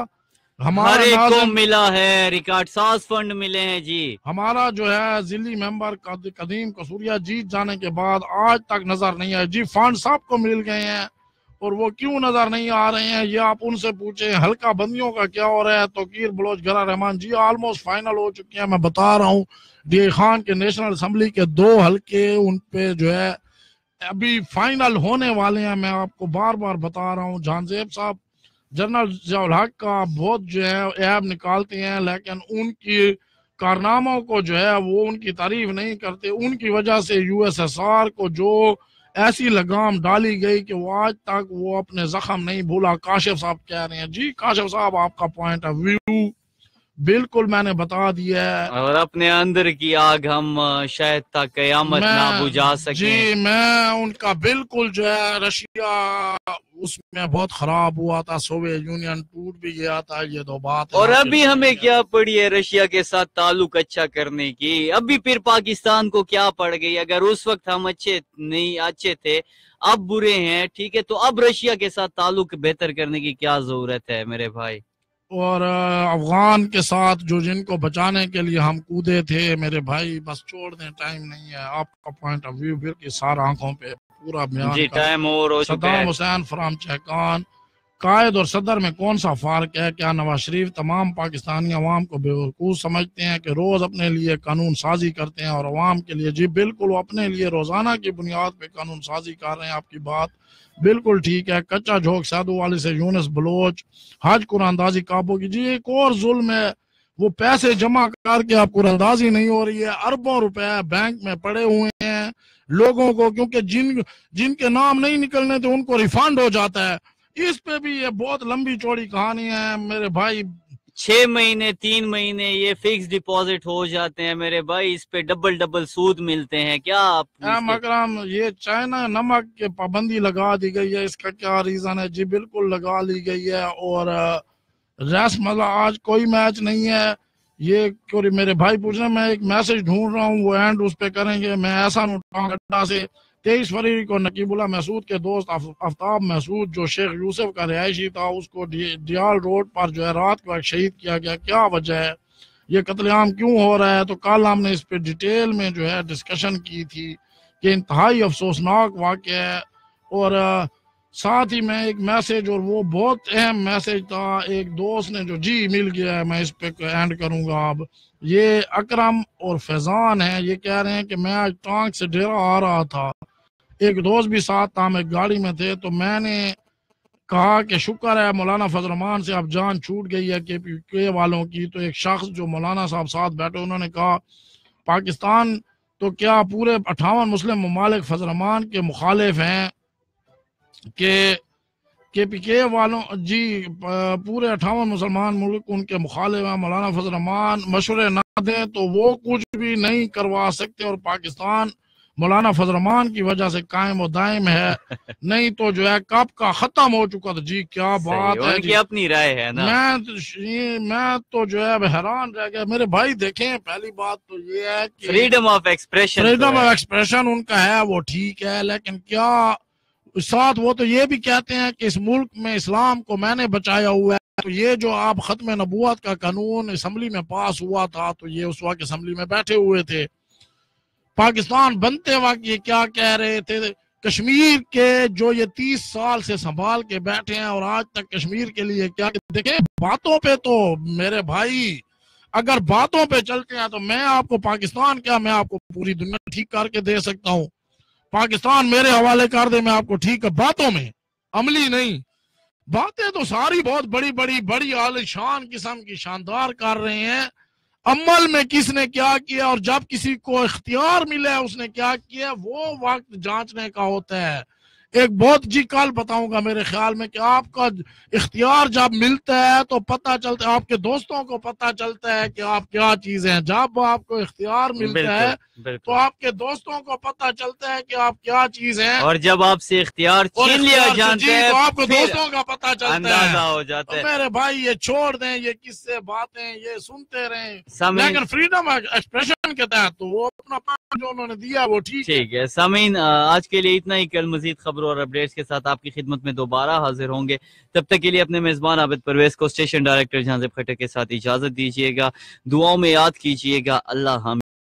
ہر ایک کو ملا ہے, ریکارڈ ساز فنڈ ملے ہیں جی. ہمارا جو ہے ضلعی ممبر قدیم قصوریہ جیت جانے کے بعد آج تک نظر نہیں آئے جی. فنڈ سب کو مل گئے ہیں اور وہ کیوں نظر نہیں آ رہے ہیں یہ آپ ان سے پوچھیں. حلقہ بندیوں کا کیا ہو رہا ہے؟ توقیر بلوچ گرا رحمان جی آلموسٹ فائنل ہو چکی ہیں. میں بتا رہا ہوں ڈی اے خان کے نیشنل اسمبلی کے دو حلقے ان پہ جو ہے ابھی فائنل ہونے والے ہیں. میں آپ کو بار بار بتا رہا ہوں. جہان زیب صاحب جنرل ضیاء الحق کا بہت جو ہے ایب نکالتے ہیں لیکن ان کی کارناموں کو جو ہے وہ ان کی تعریف نہیں کرتے. ان کی وجہ سے یو ایس ایس آر کو جو ایسی لگام ڈالی گئی کہ وہ آج تک وہ اپنے زخم نہیں بھولا. کاشف صاحب کہہ رہے ہیں جی. کاشف صاحب آپ کا پوائنٹ آف ویو بالکل میں نے بتا دیا ہے, اور اپنے اندر کی آگ ہم شاید تک قیامت نہ بجھا سکیں. جی میں ان کا بالکل جو ہے, رشیا اس میں بہت خراب ہوا تھا, سوویت یونین ٹوٹ بھی گیا تھا, یہ دو بات. اور ابھی ہمیں کیا پڑی ہے رشیا کے ساتھ تعلق اچھا کرنے کی؟ ابھی پھر پاکستان کو کیا پڑ گئی؟ اگر اس وقت ہم اچھے نہیں اچھے تھے اب برے ہیں, ٹھیک ہے, تو اب رشیا کے ساتھ تعلق بہتر کرنے کی کیا ضرورت ہے میرے بھائی؟ اور افغان کے ساتھ جو جن کو بچانے کے لیے ہم کودے تھے میرے بھائی, بس چھوڑ دیں, ٹائم نہیں ہے. آپ کا پوائنٹ آف ویو پھر کی سارا آنکھوں پہ پورا بیان جی, ٹائم اور ہو چکا ہے. صدام حسین فرام چہکان, قائد اور صدر میں کون سا فرق ہے؟ کیا نواز شریف تمام پاکستانی عوام کو بیوقوف سمجھتے ہیں کہ روز اپنے لیے قانون سازی کرتے ہیں اور عوام کے لیے؟ جی بالکل, وہ اپنے لیے روزانہ کی بنیاد پہ قانون سازی کر رہے ہیں. آپ کی بات بالکل ٹھیک ہے. کچا جھوک سادو والی سے یونس بلوچ, حج قرآن اندازی قابو کی. جی ایک اور ظلم ہے, وہ پیسے جمع کر کے آپ قرآن اندازی نہیں ہو رہی ہے. اربوں روپے بینک میں پڑے ہوئے ہیں لوگوں کو, کیونکہ جن جن کے نام نہیں نکلنے تو ان کو ریفنڈ ہو جاتا ہے. اس پہ بھی یہ بہت لمبی چوڑی کہانی ہے میرے بھائی. چھ مہینے تین مہینے یہ فکس ڈپازٹ ہو جاتے ہیں میرے بھائی, اس پہ ڈبل ڈبل سود ملتے ہیں. کیا آپ اکرم یہ چائنا نمک کے پابندی لگا دی گئی ہے, اس کا کیا ریزن ہے؟ جی بالکل لگا لی گئی ہے. اور ریس مطلب آج کوئی میچ نہیں ہے. یہ میرے بھائی پوچھ رہے ہیں, میں ایک میسج ڈھونڈ رہا ہوں, وہ اینڈ اس پہ کریں گے. میں ایسا نوٹا سے تیئیس فروری کو نقیب اللہ محسود کے دوست آفتاب محسود جو شیخ یوسف کا رہائشی تھا اس کو ڈیال روڈ پر جو ہے رات کو ایک شہید کیا گیا. کیا وجہ ہے یہ قتل عام کیوں ہو رہا ہے؟ تو کل ہم نے اس پہ ڈیٹیل میں جو ہے ڈسکشن کی تھی کہ انتہائی افسوسناک واقعہ ہے. اور ساتھ ہی میں ایک میسج, اور وہ بہت اہم میسج تھا, ایک دوست نے جو جی مل گیا ہے, میں اس پہ اینڈ کروں گا. اب یہ اکرم اور فیضان ہیں, یہ کہہ رہے ہیں کہ میں آج ٹانک سے ڈیرا آ رہا تھا, ایک دوست بھی ساتھ تھا, ہم ایک گاڑی میں تھے, تو میں نے کہا کہ شکر ہے مولانا فضل الرحمان سے اب جان چھوٹ گئی ہے کے پی کے والوں کی. تو ایک شخص جو مولانا صاحب ساتھ بیٹھے انہوں نے کہا پاکستان تو کیا پورے اٹھاون مسلم ممالک فضل الرحمان کے مخالف ہیں کہ کے پی کے والوں؟ جی پورے اٹھاون مسلمان ملک ان کے مخالف ہیں. مولانا فضل الرحمان مشورے نہ دیں تو وہ کچھ بھی نہیں کروا سکتے, اور پاکستان مولانا فضل الرحمان کی وجہ سے قائم و دائم ہے, نہیں تو جو ہے کب کا ختم ہو چکا تھا. جی کیا بات ہے, جی اپنی رائے ہے نا. میں میں تو جو ہے حیران رہ گیا میرے بھائی. دیکھیں پہلی بات تو یہ ہے کہ freedom of expression freedom of expression ان کا ہے, وہ ٹھیک ہے, لیکن کیا ساتھ وہ تو یہ بھی کہتے ہیں کہ اس ملک میں اسلام کو میں نے بچایا ہوا ہے. تو یہ جو آپ ختم نبوت کا قانون اسمبلی میں پاس ہوا تھا, تو یہ اس وقت اسمبلی میں بیٹھے ہوئے تھے. پاکستان بنتے وقت یہ کیا کہہ رہے تھے؟ کشمیر کے جو یہ تیس سال سے سنبھال کے بیٹھے ہیں اور آج تک کشمیر کے لیے کیا. دیکھیں باتوں پہ تو میرے بھائی اگر باتوں پہ چلتے ہیں تو میں آپ کو پاکستان کیا میں آپ کو پوری دنیا ٹھیک کر کے دے سکتا ہوں. پاکستان میرے حوالے کر دے, میں آپ کو ٹھیک ہے, باتوں میں, عملی نہیں. باتیں تو ساری بہت بڑی بڑی بڑی عالی شان قسم کی شاندار کر رہے ہیں. عمل میں کس نے کیا کیا اور جب کسی کو اختیار ملا ہے اس نے کیا کیا، وہ وقت جانچنے کا ہوتا ہے۔ ایک بہت جی کل بتاؤں گا میرے خیال میں کہ آپ کا اختیار جب ملتا ہے تو پتہ چلتا ہے، آپ کے دوستوں کو پتہ چلتا ہے کہ آپ کیا چیز ہیں۔ جب آپ کو اختیار ملتا ہے تو آپ کے دوستوں کو پتہ چلتا ہے کہ آپ کیا چیز ہیں، اور جب آپ سے اختیار چھین لیا جاتا ہے تو آپ کو دوستوں کا پتہ چلتا ہے، اندازہ ہو جاتا ہے۔ میرے بھائی یہ چھوڑ دیں، یہ کس سے باتیں یہ سنتے رہیں، سامعین لیکن فریڈم ایکسپریشن کے تحت تو وہ اپنا پاس جو انہوں نے دیا وہ ٹھیک ہے۔ ٹھیک ہے سامعین، آج کے لیے اتنا ہی، کل مزید خبروں اور اپڈیٹس کے ساتھ آپ کی خدمت میں دوبارہ حاضر ہوں گے۔ تب تک کے لیے اپنے میزبان عابد پرویز کو اسٹیشن ڈائریکٹر جہاں زیب کھٹک کے ساتھ اجازت دیجیے گا، دعاؤں میں یاد کیجیے گا۔ اللہ حافظ۔